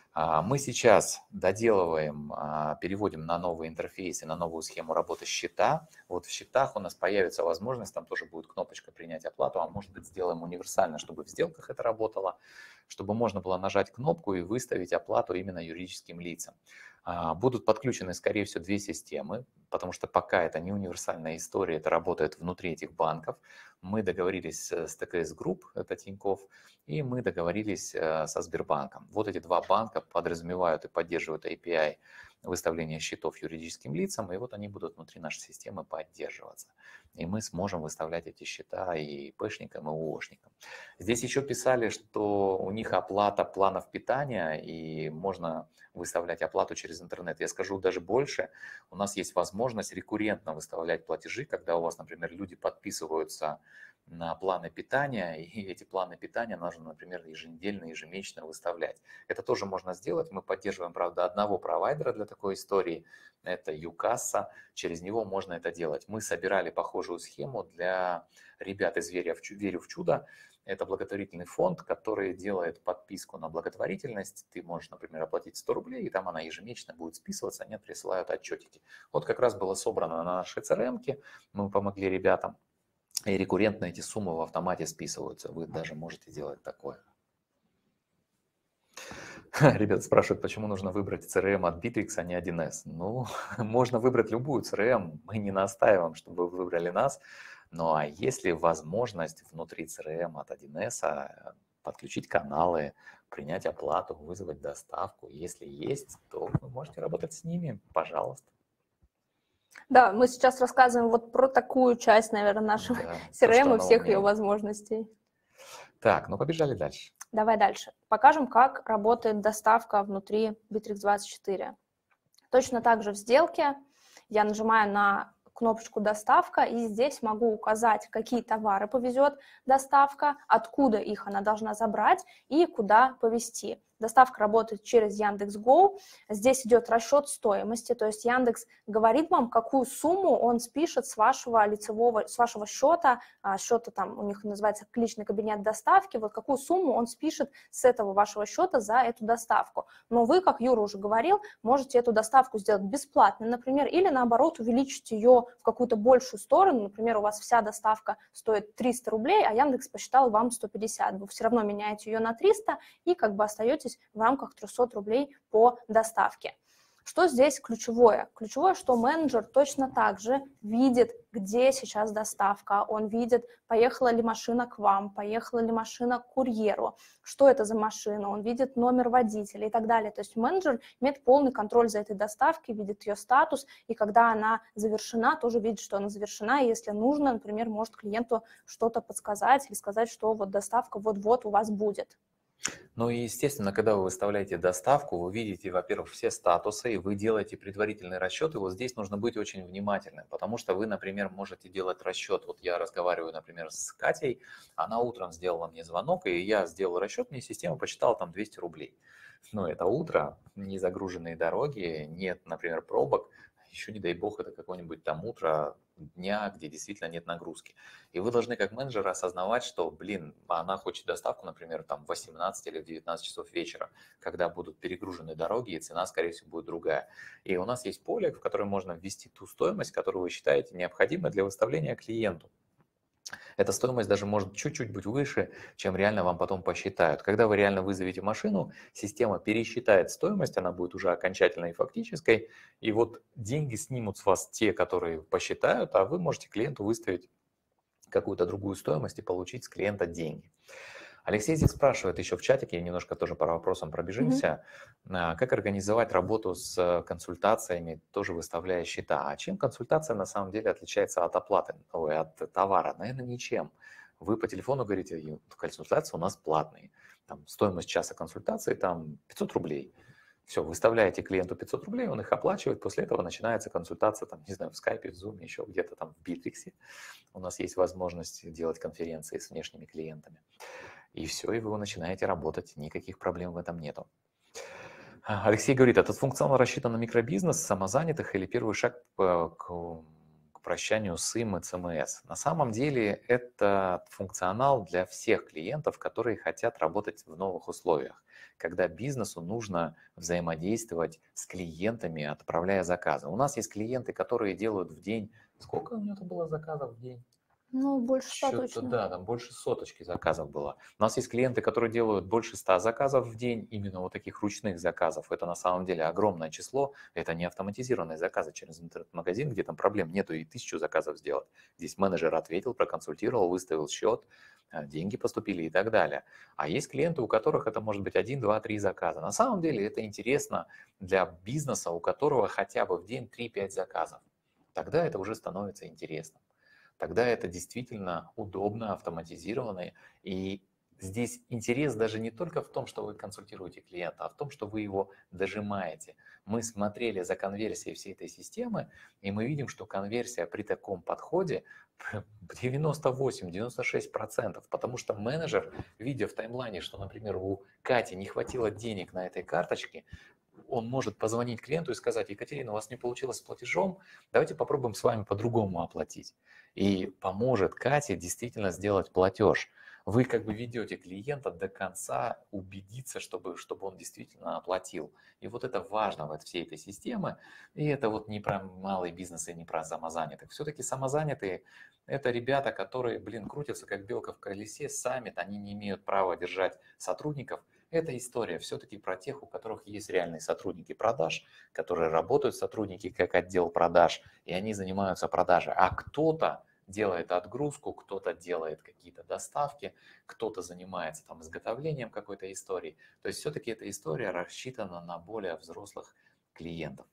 Мы сейчас доделываем, переводим на новые интерфейсы, на новую схему работы счета. Вот в счетах у нас появится возможность, там тоже будет кнопочка «Принять оплату», а может быть сделаем универсально, чтобы в сделках это работало, чтобы можно было нажать кнопку и выставить оплату именно юридическим лицам. Будут подключены, скорее всего, две системы, потому что пока это не универсальная история, это работает внутри этих банков. Мы договорились с ТКС Групп, это Тинькофф, и мы договорились со Сбербанком. Вот эти два банка подразумевают и поддерживают эй пи ай выставления счетов юридическим лицам, и вот они будут внутри нашей системы поддерживаться. И мы сможем выставлять эти счета и ИПшникам, и ООшникам. Здесь еще писали, что у них оплата планов питания, и можно выставлять оплату через интернет. Я скажу даже больше, у нас есть возможность рекуррентно выставлять платежи, когда у вас, например, люди подписываются на планы питания, и эти планы питания нужно, например, еженедельно, ежемесячно выставлять. Это тоже можно сделать. Мы поддерживаем, правда, одного провайдера для такой истории. Это Юкасса. Через него можно это делать. Мы собирали похожую схему для ребят из «Верю в чудо». Это благотворительный фонд, который делает подписку на благотворительность. Ты можешь, например, оплатить сто рублей, и там она ежемесячно будет списываться, они присылают отчетики. Вот как раз было собрано на нашей си эр эм-ке, мы помогли ребятам, и рекуррентно эти суммы в автомате списываются. Вы даже можете делать такое. Ребята спрашивают, почему нужно выбрать си эр эм от Bittrex, а не один эс. Ну, можно выбрать любую си эр эм, мы не настаиваем, чтобы вы выбрали нас. Ну а если возможность внутри си эр эм от один эс подключить каналы, принять оплату, вызвать доставку, если есть, то вы можете работать с ними, пожалуйста. Да, мы сейчас рассказываем вот про такую часть, наверное, нашего Да, си эр эм то, и всех умеет. ее возможностей. Так, ну побежали дальше. Давай дальше. Покажем, как работает доставка внутри Bittrex двадцать четыре. Точно так же в сделке я нажимаю на кнопочку «Доставка», и здесь могу указать, какие товары повезет доставка, откуда их она должна забрать и куда повезти. Доставка работает через Яндекс.Го. Здесь идет расчет стоимости, то есть Яндекс говорит вам, какую сумму он спишет с вашего лицевого, с вашего счета, счета там у них называется личный кабинет доставки, вот какую сумму он спишет с этого вашего счета за эту доставку. Но вы, как Юра уже говорил, можете эту доставку сделать бесплатно, например, или наоборот увеличить ее в какую-то большую сторону, например, у вас вся доставка стоит триста рублей, а Яндекс посчитал вам сто пятьдесят, вы все равно меняете ее на триста и как бы остаетесь в рамках трехсот рублей по доставке. Что здесь ключевое? Ключевое, что менеджер точно так же видит, где сейчас доставка, он видит, поехала ли машина к вам, поехала ли машина к курьеру, что это за машина, он видит номер водителя и так далее. То есть менеджер имеет полный контроль за этой доставкой, видит ее статус, и когда она завершена, тоже видит, что она завершена, и если нужно, например, может клиенту что-то подсказать или сказать, что вот доставка вот-вот у вас будет. Ну и, естественно, когда вы выставляете доставку, вы видите, во-первых, все статусы, и вы делаете предварительный расчет, и вот здесь нужно быть очень внимательным, потому что вы, например, можете делать расчет. Вот я разговариваю, например, с Катей, она утром сделала мне звонок, и я сделал расчет, мне система посчитала там двести рублей. Но это утро, не загруженные дороги, нет, например, пробок, еще не дай бог это какое-нибудь там утро дня, где действительно нет нагрузки. И вы должны как менеджер осознавать, что, блин, она хочет доставку, например, там в восемнадцать или в девятнадцать часов вечера, когда будут перегружены дороги, и цена, скорее всего, будет другая. И у нас есть поле, в которое можно ввести ту стоимость, которую вы считаете необходимой для выставления клиенту. Эта стоимость даже может чуть-чуть быть выше, чем реально вам потом посчитают. Когда вы реально вызовете машину, система пересчитает стоимость, она будет уже окончательной и фактической, и вот деньги снимут с вас те, которые посчитают, а вы можете клиенту выставить какую-то другую стоимость и получить с клиента деньги. Алексей здесь спрашивает еще в чатике, немножко тоже по вопросам пробежимся, mm-hmm. как организовать работу с консультациями, тоже выставляя счета. А чем консультация на самом деле отличается от оплаты, ой, от товара? Наверное, ничем. Вы по телефону говорите, консультация у нас платная. Там, стоимость часа консультации там пятьсот рублей. Все, выставляете клиенту пятьсот рублей, он их оплачивает, после этого начинается консультация, там, не знаю, в скайпе, в зуме, еще где-то там в Битриксе. У нас есть возможность делать конференции с внешними клиентами. И все, и вы начинаете работать, никаких проблем в этом нету. Алексей говорит, этот функционал рассчитан на микробизнес, самозанятых или первый шаг к, к прощанию с ИМ и ЦМС? На самом деле это функционал для всех клиентов, которые хотят работать в новых условиях, когда бизнесу нужно взаимодействовать с клиентами, отправляя заказы. У нас есть клиенты, которые делают в день, сколько у него было заказов в день? Ну, больше ста точно. Да, там больше соточки заказов было. У нас есть клиенты, которые делают больше ста заказов в день, именно вот таких ручных заказов. Это на самом деле огромное число. Это не автоматизированные заказы через интернет-магазин, где там проблем нету и тысячу заказов сделать. Здесь менеджер ответил, проконсультировал, выставил счет, деньги поступили и так далее. А есть клиенты, у которых это может быть один, два, три заказа. На самом деле это интересно для бизнеса, у которого хотя бы в день три-пять заказов. Тогда это уже становится интересным. Тогда это действительно удобно, автоматизировано. И здесь интерес даже не только в том, что вы консультируете клиента, а в том, что вы его дожимаете. Мы смотрели за конверсией всей этой системы, и мы видим, что конверсия при таком подходе девяносто восемь - девяносто шесть процентов, потому что менеджер, видя в таймлайне, что, например, у Кати не хватило денег на этой карточке, он может позвонить клиенту и сказать: Екатерина, у вас не получилось с платежом, давайте попробуем с вами по-другому оплатить. И поможет Кате действительно сделать платеж. Вы как бы ведете клиента до конца убедиться, чтобы, чтобы он действительно оплатил. И вот это важно в всей этой системе. И это вот не про малый бизнес и не про самозанятых. Все-таки самозанятые – это ребята, которые, блин, крутятся как белка в колесе, сами, они не имеют права держать сотрудников. Эта история все-таки про тех, у которых есть реальные сотрудники продаж, которые работают сотрудники как отдел продаж, и они занимаются продажей. А кто-то делает отгрузку, кто-то делает какие-то доставки, кто-то занимается там изготовлением какой-то истории. То есть все-таки эта история рассчитана на более взрослых клиентов.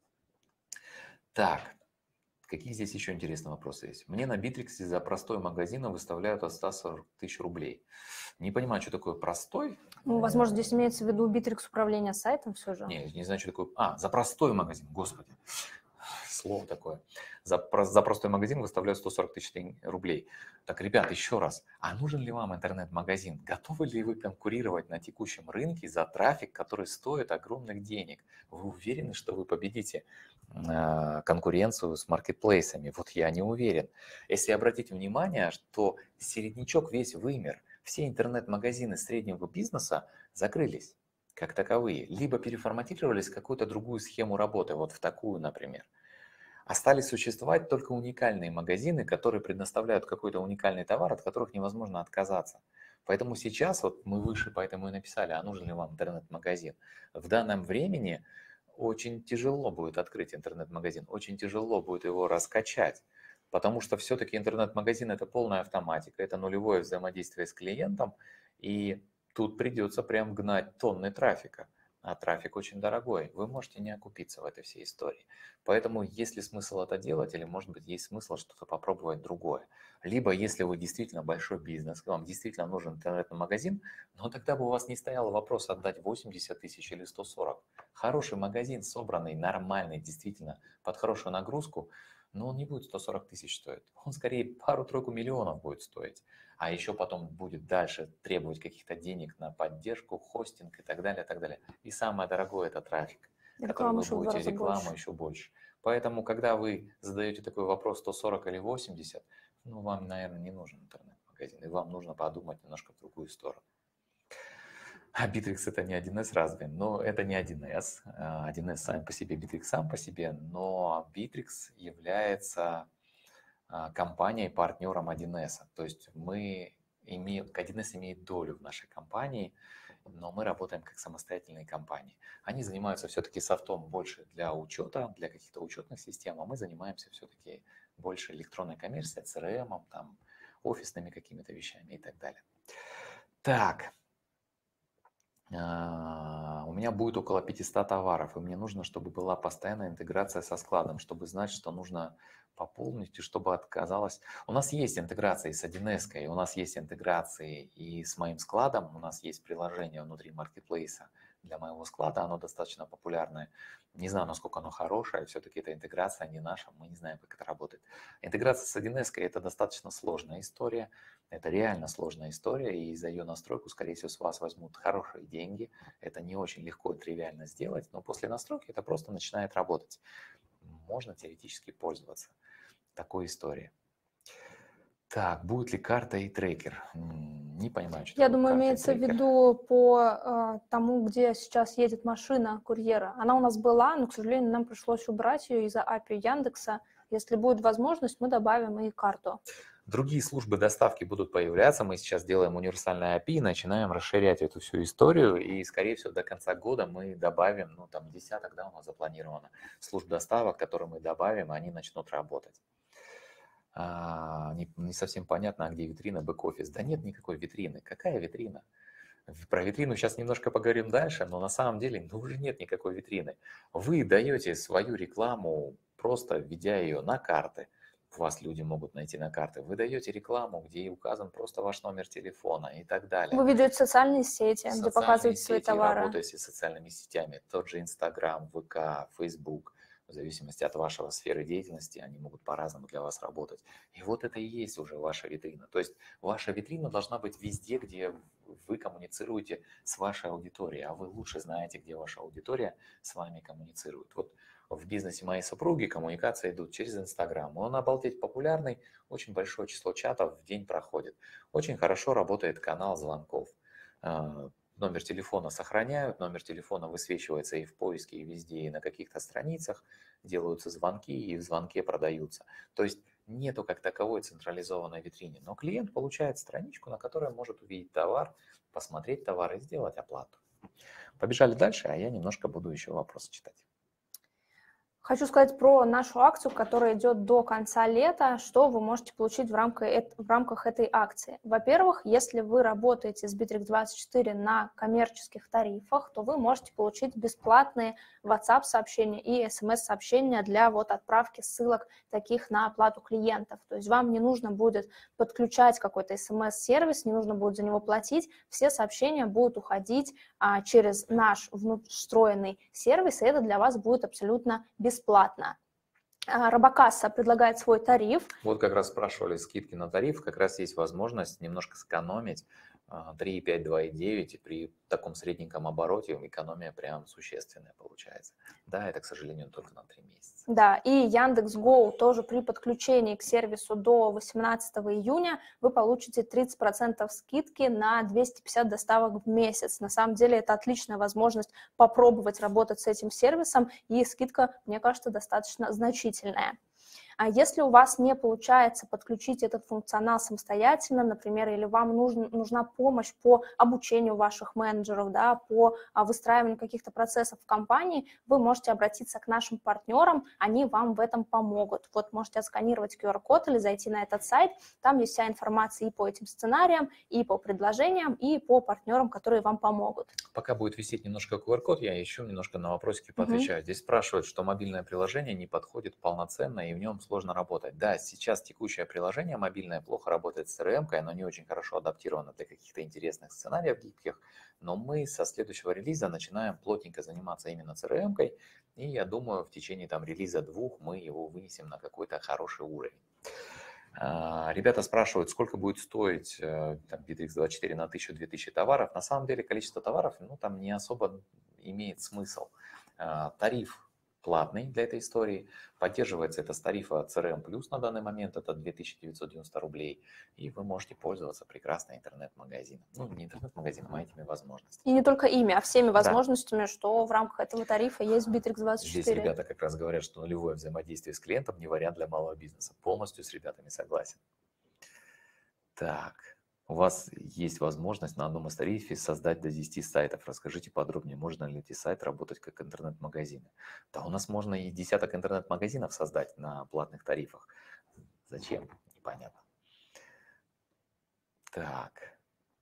Так, какие здесь еще интересные вопросы есть? Мне на Битриксе за простой магазин выставляют от ста сорока тысяч рублей. Не понимаю, что такое простой. Ну, возможно, здесь имеется в виду Битрикс управления сайтом все же. Не, не знаю, что такое. А, за простой магазин, господи. Слово такое. За, за простой магазин выставляют сто сорок тысяч рублей. Так, ребят, еще раз. А нужен ли вам интернет-магазин? Готовы ли вы конкурировать на текущем рынке за трафик, который стоит огромных денег? Вы уверены, что вы победите э, конкуренцию с маркетплейсами? Вот я не уверен. Если обратить внимание, что середнячок весь вымер, все интернет-магазины среднего бизнеса закрылись как таковые, либо переформатировались в какую-то другую схему работы, вот в такую, например. Остались существовать только уникальные магазины, которые предоставляют какой-то уникальный товар, от которых невозможно отказаться. Поэтому сейчас, вот мы выше поэтому и написали, а нужен ли вам интернет-магазин. В данном времени очень тяжело будет открыть интернет-магазин, очень тяжело будет его раскачать, потому что все-таки интернет-магазин – это полная автоматика, это нулевое взаимодействие с клиентом, и тут придется прям гнать тонны трафика. А трафик очень дорогой, вы можете не окупиться в этой всей истории. Поэтому есть ли смысл это делать, или может быть есть смысл что-то попробовать другое. Либо если вы действительно большой бизнес, вам действительно нужен интернет-магазин, но тогда бы у вас не стоял вопрос отдать восемьдесят тысяч или сто сорок. Хороший магазин, собранный, нормальный, действительно, под хорошую нагрузку, но он не будет сто сорок тысяч стоить. Он скорее пару-тройку миллионов будет стоить. А еще потом будет дальше требовать каких-то денег на поддержку, хостинг и так далее, и так далее. И самое дорогое – это трафик, который вы будете, рекламу еще больше. Поэтому, когда вы задаете такой вопрос сто сорок или восемьдесят, ну, вам, наверное, не нужен интернет-магазин, и вам нужно подумать немножко в другую сторону. А Bittrex это не один эс разве? Но это не один эс. один эс сам по себе, Bittrex сам по себе, но Bittrex является компанией, партнером один эс. То есть мы имеем, один эс имеет долю в нашей компании, но мы работаем как самостоятельные компании. Они занимаются все-таки софтом больше для учета, для каких-то учетных систем, а мы занимаемся все-таки больше электронной коммерцией, си эр эм, там, офисными какими-то вещами и так далее. Так. У меня будет около пятисот товаров, и мне нужно, чтобы была постоянная интеграция со складом, чтобы знать, что нужно пополнить, и чтобы отказалось. У нас есть интеграция и с один эс, у нас есть интеграции и с моим складом, у нас есть приложение внутри маркетплейса для моего склада, оно достаточно популярное. Не знаю, насколько оно хорошее, все-таки эта интеграция не наша, мы не знаем, как это работает. Интеграция с один эс – это достаточно сложная история, это реально сложная история, и за ее настройку, скорее всего, с вас возьмут хорошие деньги. Это не очень легко и тривиально сделать, но после настройки это просто начинает работать. Можно теоретически пользоваться такой историей. Так, будет ли карта и трекер? Не понимаю, что Я такое думаю, карта имеется и в трекер. виду по э, тому, где сейчас едет машина курьера. Она у нас была, но, к сожалению, нам пришлось убрать ее из-за эй пи ай Яндекса. Если будет возможность, мы добавим и карту. Другие службы доставки будут появляться. Мы сейчас делаем универсальное эй пи ай, начинаем расширять эту всю историю. И, скорее всего, до конца года мы добавим, ну, там, десяток, да, у нас запланировано, служб доставок, которые мы добавим, и они начнут работать. А, не, не совсем понятно, а где витрина, бэк-офис. Да нет никакой витрины. Какая витрина? Про витрину сейчас немножко поговорим дальше, но на самом деле ну, уже нет никакой витрины. Вы даете свою рекламу, просто введя ее на карты. Вас люди могут найти на карты. Вы даете рекламу, где указан просто ваш номер телефона и так далее. Вы ведете социальные сети, Социальные где показываете свои сети, товары. Работаете с социальными сетями. Тот же Инстаграм, ВК, Фейсбук. В зависимости от вашего сферы деятельности, они могут по-разному для вас работать. И вот это и есть уже ваша витрина. То есть ваша витрина должна быть везде, где вы коммуницируете с вашей аудиторией, а вы лучше знаете, где ваша аудитория с вами коммуницирует. Вот в бизнесе моей супруги коммуникации идут через Инстаграм. Он обалдеть популярный, очень большое число чатов в день проходит. Очень хорошо работает канал звонков. А, Номер телефона сохраняют, номер телефона высвечивается и в поиске, и везде, и на каких-то страницах. Делаются звонки, и в звонке продаются. То есть нету как таковой централизованной витрины. Но клиент получает страничку, на которой может увидеть товар, посмотреть товар и сделать оплату. Побежали дальше, а я немножко буду еще вопросы читать. Хочу сказать про нашу акцию, которая идет до конца лета, что вы можете получить в рамках, в рамках этой акции. Во-первых, если вы работаете с Bittrex двадцать четыре на коммерческих тарифах, то вы можете получить бесплатные WhatsApp-сообщения и эс эм эс-сообщения для вот отправки ссылок таких на оплату клиентов. То есть вам не нужно будет подключать какой-то эс эм эс-сервис, не нужно будет за него платить. Все сообщения будут уходить а, через наш встроенный сервис, и это для вас будет абсолютно бесплатно. бесплатно. Робокасса предлагает свой тариф. Вот как раз спрашивали скидки на тариф, как раз есть возможность немножко сэкономить три и пять, два и девять, и при таком средненьком обороте экономия прям существенная получается. Да, это, к сожалению, только на три месяца. Да, и Яндекс.Гоу тоже при подключении к сервису до восемнадцатого июня вы получите тридцать процентов скидки на двести пятьдесят доставок в месяц. На самом деле это отличная возможность попробовать работать с этим сервисом, и скидка, мне кажется, достаточно значительная. А если у вас не получается подключить этот функционал самостоятельно, например, или вам нужен, нужна помощь по обучению ваших менеджеров, да, по выстраиванию каких-то процессов в компании, вы можете обратиться к нашим партнерам, они вам в этом помогут. Вот можете отсканировать ку ар код или зайти на этот сайт, там есть вся информация и по этим сценариям, и по предложениям, и по партнерам, которые вам помогут. Пока будет висеть немножко ку ар код, я еще немножко на вопросики поотвечаю. Угу. Здесь спрашивают, что мобильное приложение не подходит полноценно и в нем сложно работать. Да, сейчас текущее приложение мобильное плохо работает с си эр эм-кой, оно не очень хорошо адаптировано для каких-то интересных сценариев гибких, но мы со следующего релиза начинаем плотненько заниматься именно си эр эм-кой, и я думаю, в течение там релиза двух мы его вынесем на какой-то хороший уровень. Ребята спрашивают, сколько будет стоить там, Bittrex двадцать четыре на тысячу-две тысячи товаров. На самом деле количество товаров ну, там не особо имеет смысл. Тариф платный для этой истории. Поддерживается это с тарифа си эр эм плюс на данный момент, это две тысячи девятьсот девяносто рублей. И вы можете пользоваться прекрасно интернет-магазином. Ну, не интернет-магазином, а этими возможностями. И не только ими, а всеми возможностями, да. Что в рамках этого тарифа есть в Bittrex двадцать четыре. Здесь ребята как раз говорят, что нулевое взаимодействие с клиентом не вариант для малого бизнеса. Полностью с ребятами согласен. Так. У вас есть возможность на одном из тарифов создать до десяти сайтов. Расскажите подробнее, можно ли эти сайты работать как интернет-магазины. Да, у нас можно и десяток интернет-магазинов создать на платных тарифах. Зачем? Непонятно. Так.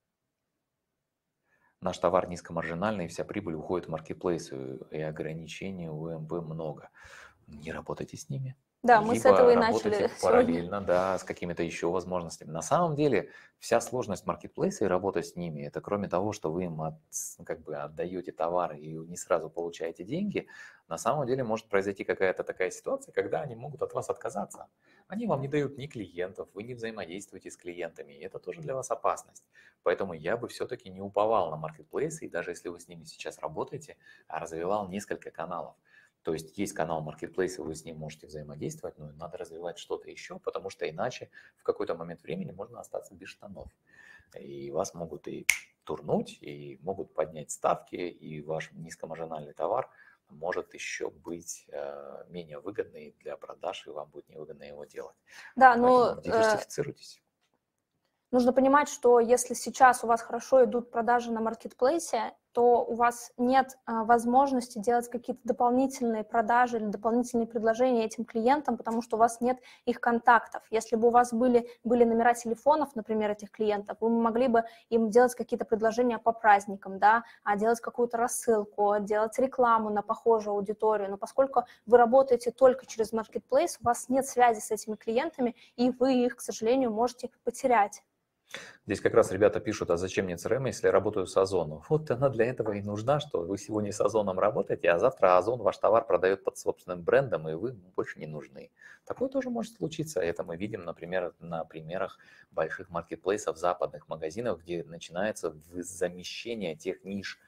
Наш товар низкомаржинальный, вся прибыль уходит в маркетплейс, и ограничений у эм пэ много. Не работайте с ними. Да, мы Либо с этого и начали параллельно, сегодня. да, с какими-то еще возможностями. На самом деле, вся сложность маркетплейса и работа с ними, это кроме того, что вы им от, как бы отдаете товар и не сразу получаете деньги, на самом деле может произойти какая-то такая ситуация, когда они могут от вас отказаться. Они вам не дают ни клиентов, вы не взаимодействуете с клиентами, и это тоже для вас опасность. Поэтому я бы все-таки не уповал на маркетплейсы, и даже если вы с ними сейчас работаете, а развивал несколько каналов. То есть есть канал маркетплейса, вы с ним можете взаимодействовать, но надо развивать что-то еще, потому что иначе в какой-то момент времени можно остаться без штанов. И вас могут и турнуть, и могут поднять ставки, и ваш низкомаржинальный товар может еще быть э, менее выгодный для продаж, и вам будет невыгодно его делать. Да, но диверсифицируйтесь. Нужно понимать, что если сейчас у вас хорошо идут продажи на маркетплейсе, то у вас нет а, возможности делать какие-то дополнительные продажи или дополнительные предложения этим клиентам, потому что у вас нет их контактов. Если бы у вас были, были номера телефонов, например, этих клиентов, вы могли бы им делать какие-то предложения по праздникам, да, а делать какую-то рассылку, делать рекламу на похожую аудиторию. Но поскольку вы работаете только через маркетплейс, у вас нет связи с этими клиентами, и вы их, к сожалению, можете потерять. Здесь как раз ребята пишут, а зачем мне си эр эм, если я работаю с Озоном? Вот она для этого и нужна, что вы сегодня с Озоном работаете, а завтра Озон ваш товар продает под собственным брендом, и вы больше не нужны. Такое тоже может случиться. Это мы видим, например, на примерах больших маркетплейсов, западных магазинов, где начинается замещение тех ниш,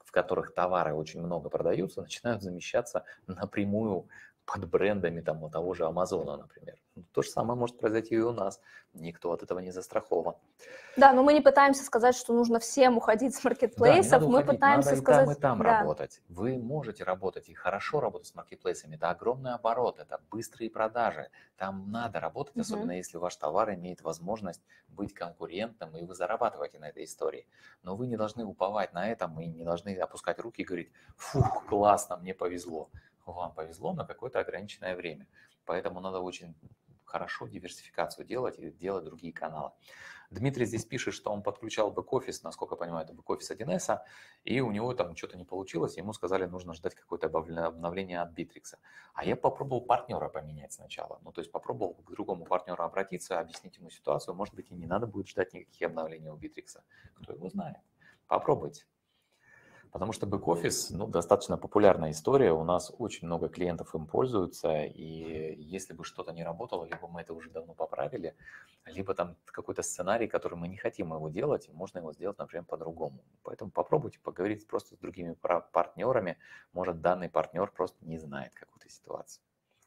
в которых товары очень много продаются, начинают замещаться напрямую под брендами там, у того же Амазона, например. То же самое может произойти и у нас. Никто от этого не застрахован. Да, но мы не пытаемся сказать, что нужно всем уходить с маркетплейсов. Да, не надо мы уходить, пытаемся надо и сказать, там, и там да. работать. Вы можете работать и хорошо работать с маркетплейсами. Это огромный оборот, это быстрые продажи. Там надо работать, Мгм. особенно если ваш товар имеет возможность быть конкурентным, и вы зарабатываете на этой истории. Но вы не должны уповать на это, мы не должны опускать руки и говорить: фух, классно, мне повезло. Вам повезло на какое-то ограниченное время. Поэтому надо очень хорошо диверсификацию делать и делать другие каналы. Дмитрий здесь пишет, что он подключал бэк-офис, насколько я понимаю, это бэк-офис один эс, и у него там что-то не получилось, ему сказали, нужно ждать какое-то обновление от Bittrex. А я попробовал партнера поменять сначала, ну то есть попробовал к другому партнеру обратиться, объяснить ему ситуацию, может быть и не надо будет ждать никаких обновлений у Bittrex, кто его знает. Попробуйте. Потому что бэк-офис, ну, достаточно популярная история, у нас очень много клиентов им пользуются, и если бы что-то не работало, либо мы это уже давно поправили, либо там какой-то сценарий, который мы не хотим его делать, можно его сделать, например, по-другому. Поэтому попробуйте поговорить просто с другими партнерами, может, данный партнер просто не знает какую-то ситуацию.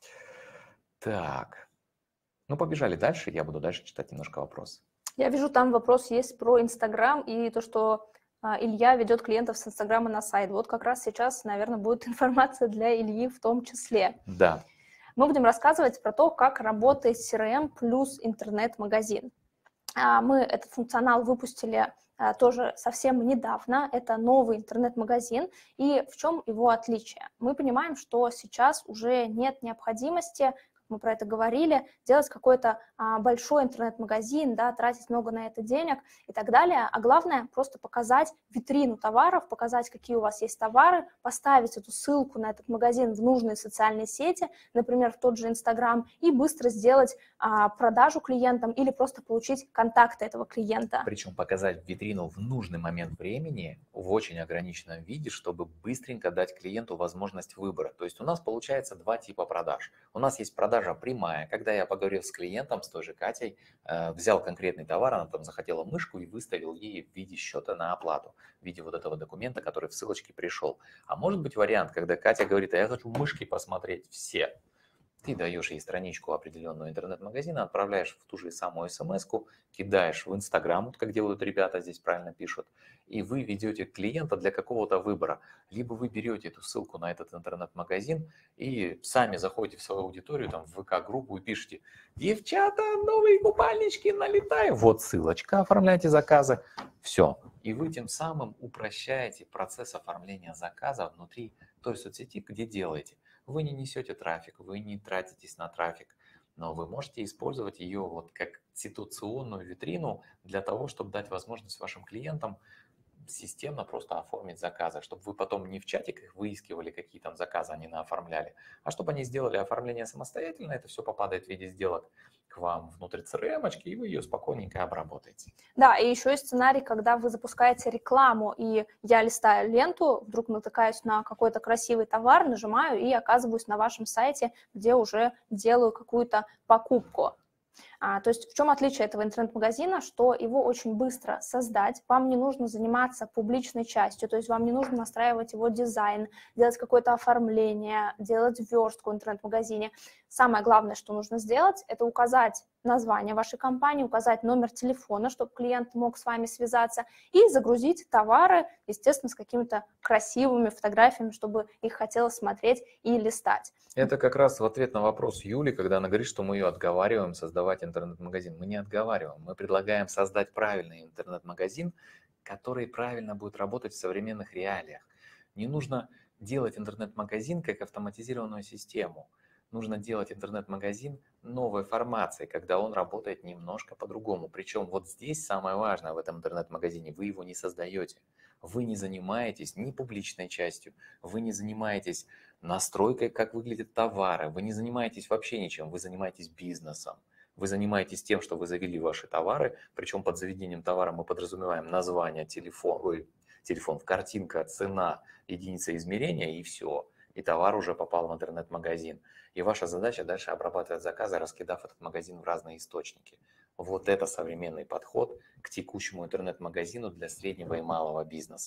Так, ну, побежали дальше, я буду дальше читать немножко вопросы. Я вижу, там вопрос есть про Инстаграм и то, что Илья ведет клиентов с Инстаграма на сайт. Вот как раз сейчас, наверное, будет информация для Ильи в том числе. Да. Мы будем рассказывать про то, как работает си эр эм плюс интернет-магазин. Мы этот функционал выпустили тоже совсем недавно. Это новый интернет-магазин. И в чем его отличие? Мы понимаем, что сейчас уже нет необходимости, мы про это говорили, делать какой-то а, большой интернет-магазин, да, тратить много на это денег и так далее, а главное просто показать витрину товаров, показать, какие у вас есть товары, поставить эту ссылку на этот магазин в нужные социальные сети, например, в тот же Инстаграм, и быстро сделать а, продажу клиентам или просто получить контакты этого клиента. Причем показать витрину в нужный момент времени в очень ограниченном виде, чтобы быстренько дать клиенту возможность выбора. То есть у нас получается два типа продаж. У нас есть продажа прямая, когда я поговорил с клиентом, с той же Катей, э, взял конкретный товар, она там захотела мышку и выставил ей в виде счета на оплату, в виде вот этого документа, который в ссылочке пришел. А может быть вариант, когда Катя говорит: а я хочу мышки посмотреть все. Ты даешь ей страничку определенного интернет-магазина, отправляешь в ту же самую смс-ку, кидаешь в Инстаграм, вот как делают ребята, здесь правильно пишут, и вы ведете клиента для какого-то выбора. Либо вы берете эту ссылку на этот интернет-магазин и сами заходите в свою аудиторию, там, в вэ ка-группу и пишете: девчата, новые купальнички, налетаю. Вот ссылочка, оформляйте заказы. Все. И вы тем самым упрощаете процесс оформления заказа внутри той соцсети, где делаете. Вы не несете трафик, вы не тратитесь на трафик, но вы можете использовать ее вот как ситуационную витрину для того, чтобы дать возможность вашим клиентам системно просто оформить заказы, чтобы вы потом не в чатиках выискивали, какие там заказы они наоформляли, а чтобы они сделали оформление самостоятельно, это все попадает в виде сделок к вам внутрь си эр эм-очки, и вы ее спокойненько обработаете. Да, и еще есть сценарий, когда вы запускаете рекламу, и я листаю ленту, вдруг натыкаюсь на какой-то красивый товар, нажимаю и оказываюсь на вашем сайте, где уже делаю какую-то покупку. А, то есть в чем отличие этого интернет-магазина, что его очень быстро создать, вам не нужно заниматься публичной частью, то есть вам не нужно настраивать его дизайн, делать какое-то оформление, делать верстку в интернет-магазине. Самое главное, что нужно сделать, это указать название вашей компании, указать номер телефона, чтобы клиент мог с вами связаться, и загрузить товары, естественно, с какими-то красивыми фотографиями, чтобы их хотелось смотреть и листать. Это как раз в ответ на вопрос Юли, когда она говорит, что мы ее отговариваем создавать интернет-магазин. Мы не отговариваем, мы предлагаем создать правильный интернет-магазин, который правильно будет работать в современных реалиях. Не нужно делать интернет-магазин как автоматизированную систему. Нужно делать интернет-магазин новой формации, когда он работает немножко по-другому. Причем вот здесь самое важное в этом интернет-магазине, вы его не создаете. Вы не занимаетесь ни публичной частью, вы не занимаетесь настройкой, как выглядят товары, вы не занимаетесь вообще ничем, вы занимаетесь бизнесом. Вы занимаетесь тем, что вы завели ваши товары, причем под заведением товара мы подразумеваем название, телефон, ой, телефон, картинка, цена, единица измерения и все. И товар уже попал в интернет-магазин. И ваша задача дальше обрабатывать заказы, раскидав этот магазин в разные источники. Вот это современный подход к текущему интернет-магазину для среднего и малого бизнеса.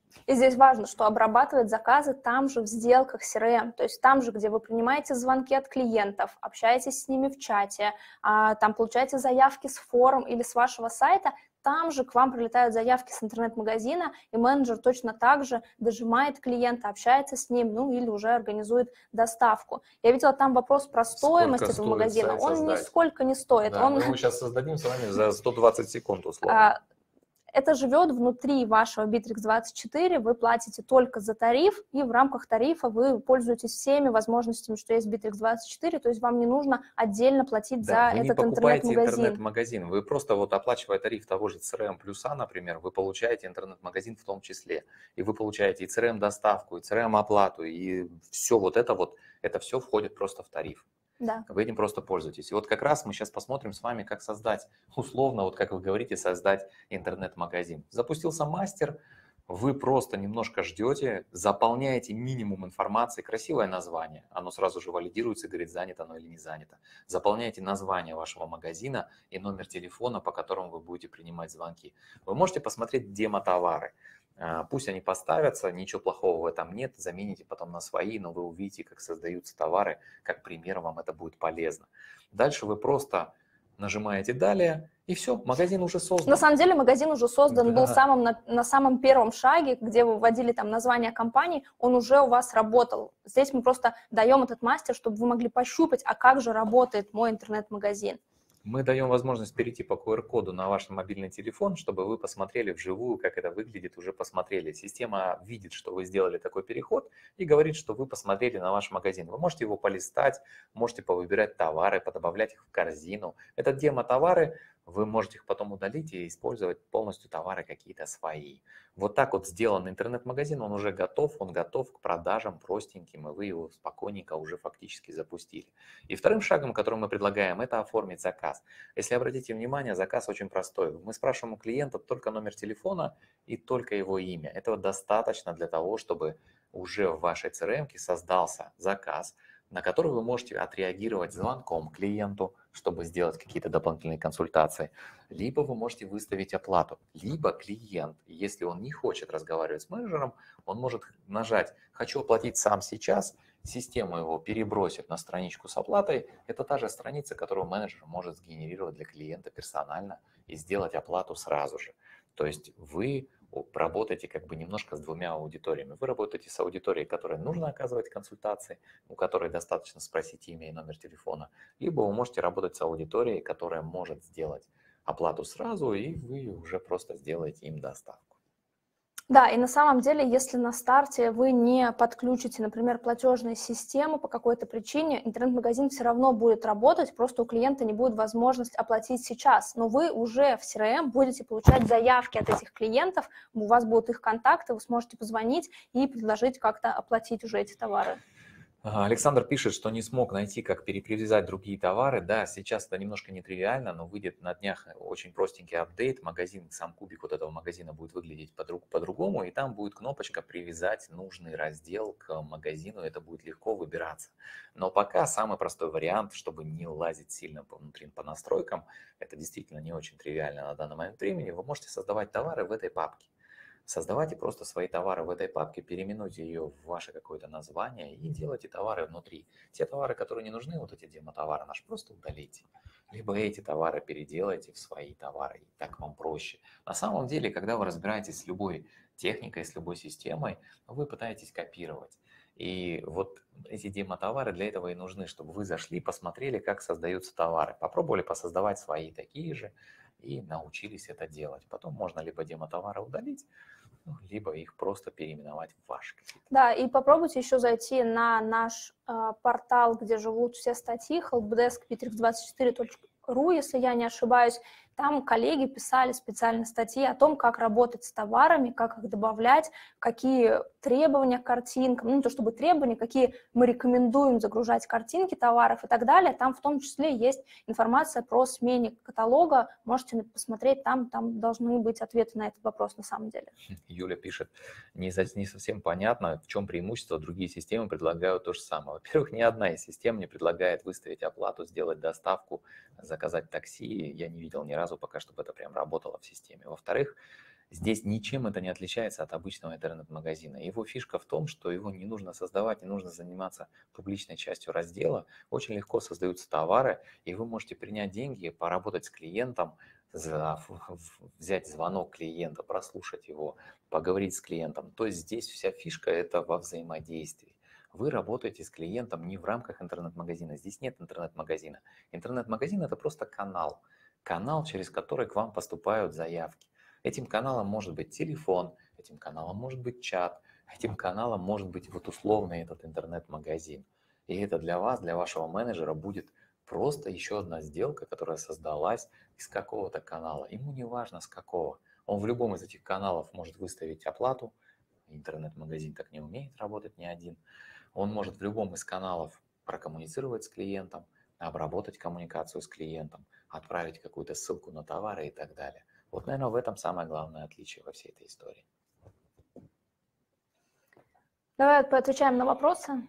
И здесь важно, что обрабатывать заказы там же в сделках си ар эм, то есть там же, где вы принимаете звонки от клиентов, общаетесь с ними в чате, а, там получаете заявки с форум или с вашего сайта, там же к вам прилетают заявки с интернет-магазина, и менеджер точно так же дожимает клиента, общается с ним, ну или уже организует доставку. Я видела там вопрос про стоимость Сколько этого стоит магазина. сайт Он создать? нисколько не стоит. Да, Он... мы его сейчас создадим с вами за сто двадцать секунд условно. А, это живет внутри вашего Битрикс двадцать четыре, вы платите только за тариф, и в рамках тарифа вы пользуетесь всеми возможностями, что есть в Битрикс двадцать четыре, то есть вам не нужно отдельно платить Да, за вы не этот покупаете интернет-магазин. интернет-магазин, вы просто вот оплачивая тариф того же си ар эм плюса, например, вы получаете интернет-магазин в том числе, и вы получаете и си ар эм-доставку, и си ар эм-оплату, и все вот это вот, это все входит просто в тариф. Да. Вы этим просто пользуетесь. И вот как раз мы сейчас посмотрим с вами, как создать, условно, вот как вы говорите, создать интернет-магазин. Запустился мастер, вы просто немножко ждете, заполняете минимум информации, красивое название, оно сразу же валидируется и говорит, занято оно или не занято. Заполняете название вашего магазина и номер телефона, по которому вы будете принимать звонки. Вы можете посмотреть демо-товары. Пусть они поставятся, ничего плохого в этом нет, замените потом на свои, но вы увидите, как создаются товары, как пример вам это будет полезно. Дальше вы просто нажимаете «Далее», и все, магазин уже создан. На самом деле магазин уже создан, Да. был самым, на, на самом первом шаге, где вы вводили там название компании, он уже у вас работал. Здесь мы просто даем этот мастер, чтобы вы могли пощупать, а как же работает мой интернет-магазин. Мы даем возможность перейти по ку ар коду на ваш мобильный телефон, чтобы вы посмотрели вживую, как это выглядит, уже посмотрели. Система видит, что вы сделали такой переход и говорит, что вы посмотрели на ваш магазин. Вы можете его полистать, можете повыбирать товары, подобавлять их в корзину. Это демо-товары, вы можете их потом удалить и использовать полностью товары какие-то свои. Вот так вот сделан интернет-магазин, он уже готов, он готов к продажам простеньким, и вы его спокойненько уже фактически запустили. И вторым шагом, который мы предлагаем, это оформить заказ. Если обратите внимание, заказ очень простой. Мы спрашиваем у клиента только номер телефона и только его имя. Этого достаточно для того, чтобы уже в вашей си ар эм-ке создался заказ, на который вы можете отреагировать звонком клиенту, чтобы сделать какие-то дополнительные консультации. Либо вы можете выставить оплату. Либо клиент, если он не хочет разговаривать с менеджером, он может нажать «Хочу оплатить сам сейчас», система его перебросит на страничку с оплатой. Это та же страница, которую менеджер может сгенерировать для клиента персонально и сделать оплату сразу же. То есть вы работаете как бы немножко с двумя аудиториями. Вы работаете с аудиторией, которой нужно оказывать консультации, у которой достаточно спросить имя и номер телефона, либо вы можете работать с аудиторией, которая может сделать оплату сразу, и вы уже просто сделаете им доставку. Да, и на самом деле, если на старте вы не подключите, например, платежные системы по какой-то причине, интернет-магазин все равно будет работать, просто у клиента не будет возможности оплатить сейчас. Но вы уже в си ар эм будете получать заявки от этих клиентов, у вас будут их контакты, вы сможете позвонить и предложить как-то оплатить уже эти товары. Александр пишет, что не смог найти, как перепривязать другие товары. Да, сейчас это немножко нетривиально, но выйдет на днях очень простенький апдейт. Магазин, сам кубик вот этого магазина будет выглядеть по-другому, и там будет кнопочка «Привязать нужный раздел к магазину». Это будет легко выбираться. Но пока самый простой вариант, чтобы не лазить сильно по внутри по настройкам, это действительно не очень тривиально на данный момент времени, вы можете создавать товары в этой папке. Создавайте просто свои товары в этой папке, переименуйте ее в ваше какое-то название и делайте товары внутри. Те товары, которые не нужны, вот эти демо-товары наши, просто удалите. Либо эти товары переделайте в свои товары, и так вам проще. На самом деле, когда вы разбираетесь с любой техникой, с любой системой, вы пытаетесь копировать. И вот эти демо-товары для этого и нужны, чтобы вы зашли, посмотрели, как создаются товары, попробовали посоздавать свои такие же и научились это делать. Потом можно либо демо-товары удалить, ну, либо их просто переименовать в ваши какие-то. Да, и попробуйте еще зайти на наш э, портал, где живут все статьи, helpdesk битрикс двадцать четыре точка ру, если я не ошибаюсь. Там коллеги писали специально статьи о том, как работать с товарами, как их добавлять, какие требования к картинкам, ну, не то чтобы требования, какие мы рекомендуем загружать картинки товаров и так далее. Там в том числе есть информация про смене каталога, можете посмотреть, там, там должны быть ответы на этот вопрос на самом деле. Юля пишет, не, не совсем понятно, в чем преимущество, другие системы предлагают то же самое. Во-первых, ни одна из систем не предлагает выставить оплату, сделать доставку, заказать такси. Я не видел ни разу пока, чтобы это прям работало в системе. Во-вторых, Здесь ничем это не отличается от обычного интернет-магазина. Его фишка в том, что его не нужно создавать, не нужно заниматься публичной частью раздела. Очень легко создаются товары, и вы можете принять деньги, поработать с клиентом, за- взять звонок клиента, прослушать его, поговорить с клиентом. То есть здесь вся фишка – это во взаимодействии. Вы работаете с клиентом не в рамках интернет-магазина. Здесь нет интернет-магазина. Интернет-магазин – это просто канал. Канал, через который к вам поступают заявки. Этим каналом может быть телефон, этим каналом может быть чат, этим каналом может быть вот условный этот интернет-магазин. И это для вас, для вашего менеджера будет просто еще одна сделка, которая создалась из какого-то канала. Ему не важно с какого. Он в любом из этих каналов может выставить оплату. Интернет-магазин так не умеет работать ни один. Он может в любом из каналов прокоммуницировать с клиентом, обработать коммуникацию с клиентом, отправить какую-то ссылку на товары и так далее. Вот, наверное, в этом самое главное отличие во всей этой истории. Давай поотвечаем на вопросы.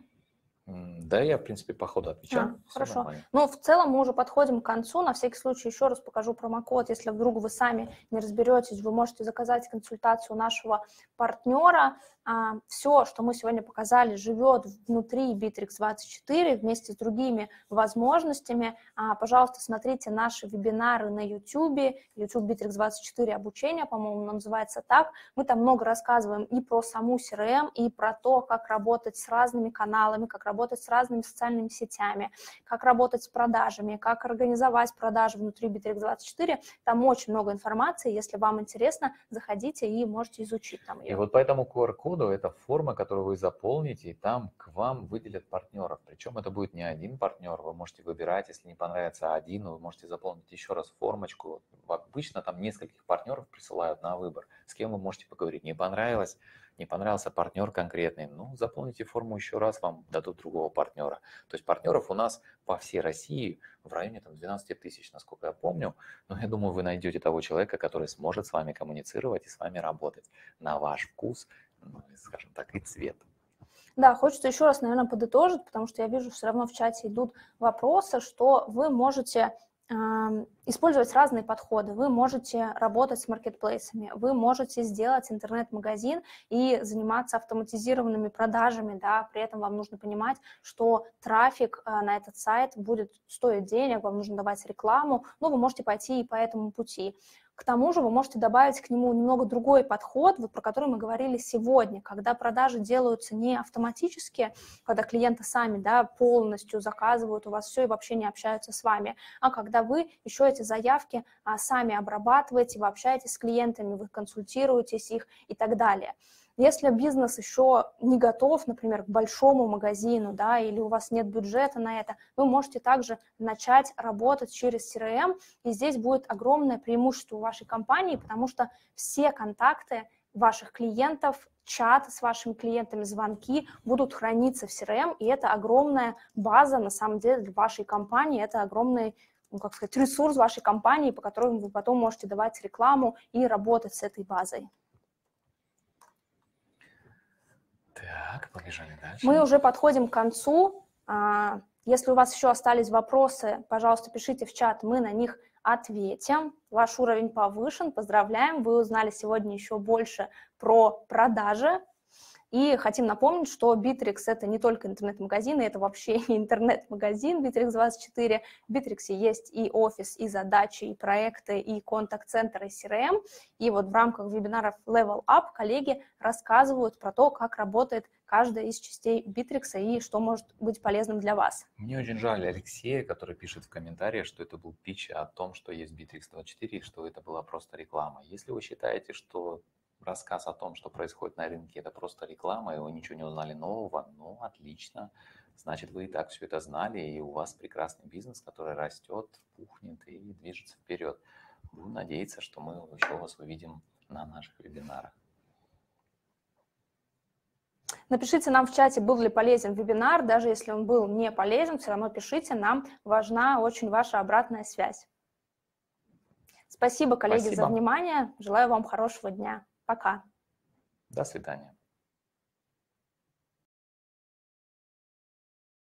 Да, я, в принципе, по ходу отвечал. А, хорошо. Нормально. Ну, в целом мы уже подходим к концу. На всякий случай еще раз покажу промокод. Если вдруг вы сами не разберетесь, вы можете заказать консультацию нашего партнера. А, все, что мы сегодня показали, живет внутри Битрикс двадцать четыре вместе с другими возможностями. А, пожалуйста, смотрите наши вебинары на YouTube. YouTube Битрикс двадцать четыре обучение, по-моему, называется так. Мы там много рассказываем и про саму си эр эм, и про то, как работать с разными каналами, как работать с разными социальными сетями, как работать с продажами, как организовать продажи внутри Битрикс двадцать четыре. Там очень много информации. Если вам интересно, заходите и можете изучить там ее. И вот по этому ку ар коду это форма, которую вы заполните, и там к вам выделят партнеров. Причем это будет не один партнер, вы можете выбирать, если не понравится один, вы можете заполнить еще раз формочку. Обычно там нескольких партнеров присылают на выбор, с кем вы можете поговорить. Не понравилось, не понравился партнер конкретный, ну, заполните форму еще раз, вам дадут другого партнера. То есть партнеров у нас по всей России в районе там, двенадцати тысяч, насколько я помню. Но я думаю, вы найдете того человека, который сможет с вами коммуницировать и с вами работать на ваш вкус, ну, скажем так, и цвет. Да, хочется еще раз, наверное, подытожить, потому что я вижу, все равно в чате идут вопросы, что вы можете э, использовать разные подходы. Вы можете работать с маркетплейсами, вы можете сделать интернет-магазин и заниматься автоматизированными продажами, да, при этом вам нужно понимать, что трафик э, на этот сайт будет стоить денег, вам нужно давать рекламу, но вы можете пойти и по этому пути. К тому же вы можете добавить к нему немного другой подход, вот про который мы говорили сегодня, когда продажи делаются не автоматически, когда клиенты сами, да, полностью заказывают у вас все и вообще не общаются с вами, а когда вы еще эти заявки а, сами обрабатываете, вы общаетесь с клиентами, вы консультируетесь их и так далее. Если бизнес еще не готов, например, к большому магазину, да, или у вас нет бюджета на это, вы можете также начать работать через си эр эм, и здесь будет огромное преимущество у вашей компании, потому что все контакты ваших клиентов, чат с вашими клиентами, звонки будут храниться в си эр эм, и это огромная база, на самом деле, для вашей компании, это огромный, ну, как сказать, ресурс вашей компании, по которому вы потом можете давать рекламу и работать с этой базой. Так, побежали дальше. Мы уже подходим к концу. Если у вас еще остались вопросы, пожалуйста, пишите в чат, мы на них ответим. Ваш уровень повышен, поздравляем, вы узнали сегодня еще больше про продажи. И хотим напомнить, что Битрикс – это не только интернет-магазин, это вообще не интернет-магазин Битрикс двадцать четыре. В Битриксе есть и офис, и задачи, и проекты, и контакт-центр, и си эр эм. И вот в рамках вебинаров Level Up коллеги рассказывают про то, как работает каждая из частей Битрикса и что может быть полезным для вас. Мне очень жаль Алексея, который пишет в комментариях, что это был питч о том, что есть Битрикс двадцать четыре, и что это была просто реклама. Если вы считаете, что рассказ о том, что происходит на рынке, это просто реклама, и вы ничего не узнали нового, ну, отлично. Значит, вы и так все это знали, и у вас прекрасный бизнес, который растет, пухнет и движется вперед. Будем надеяться, что мы еще вас увидим на наших вебинарах. Напишите нам в чате, был ли полезен вебинар, даже если он был не полезен, все равно пишите, нам важна очень ваша обратная связь. Спасибо, коллеги, Спасибо. за внимание. Желаю вам хорошего дня. Пока. До свидания.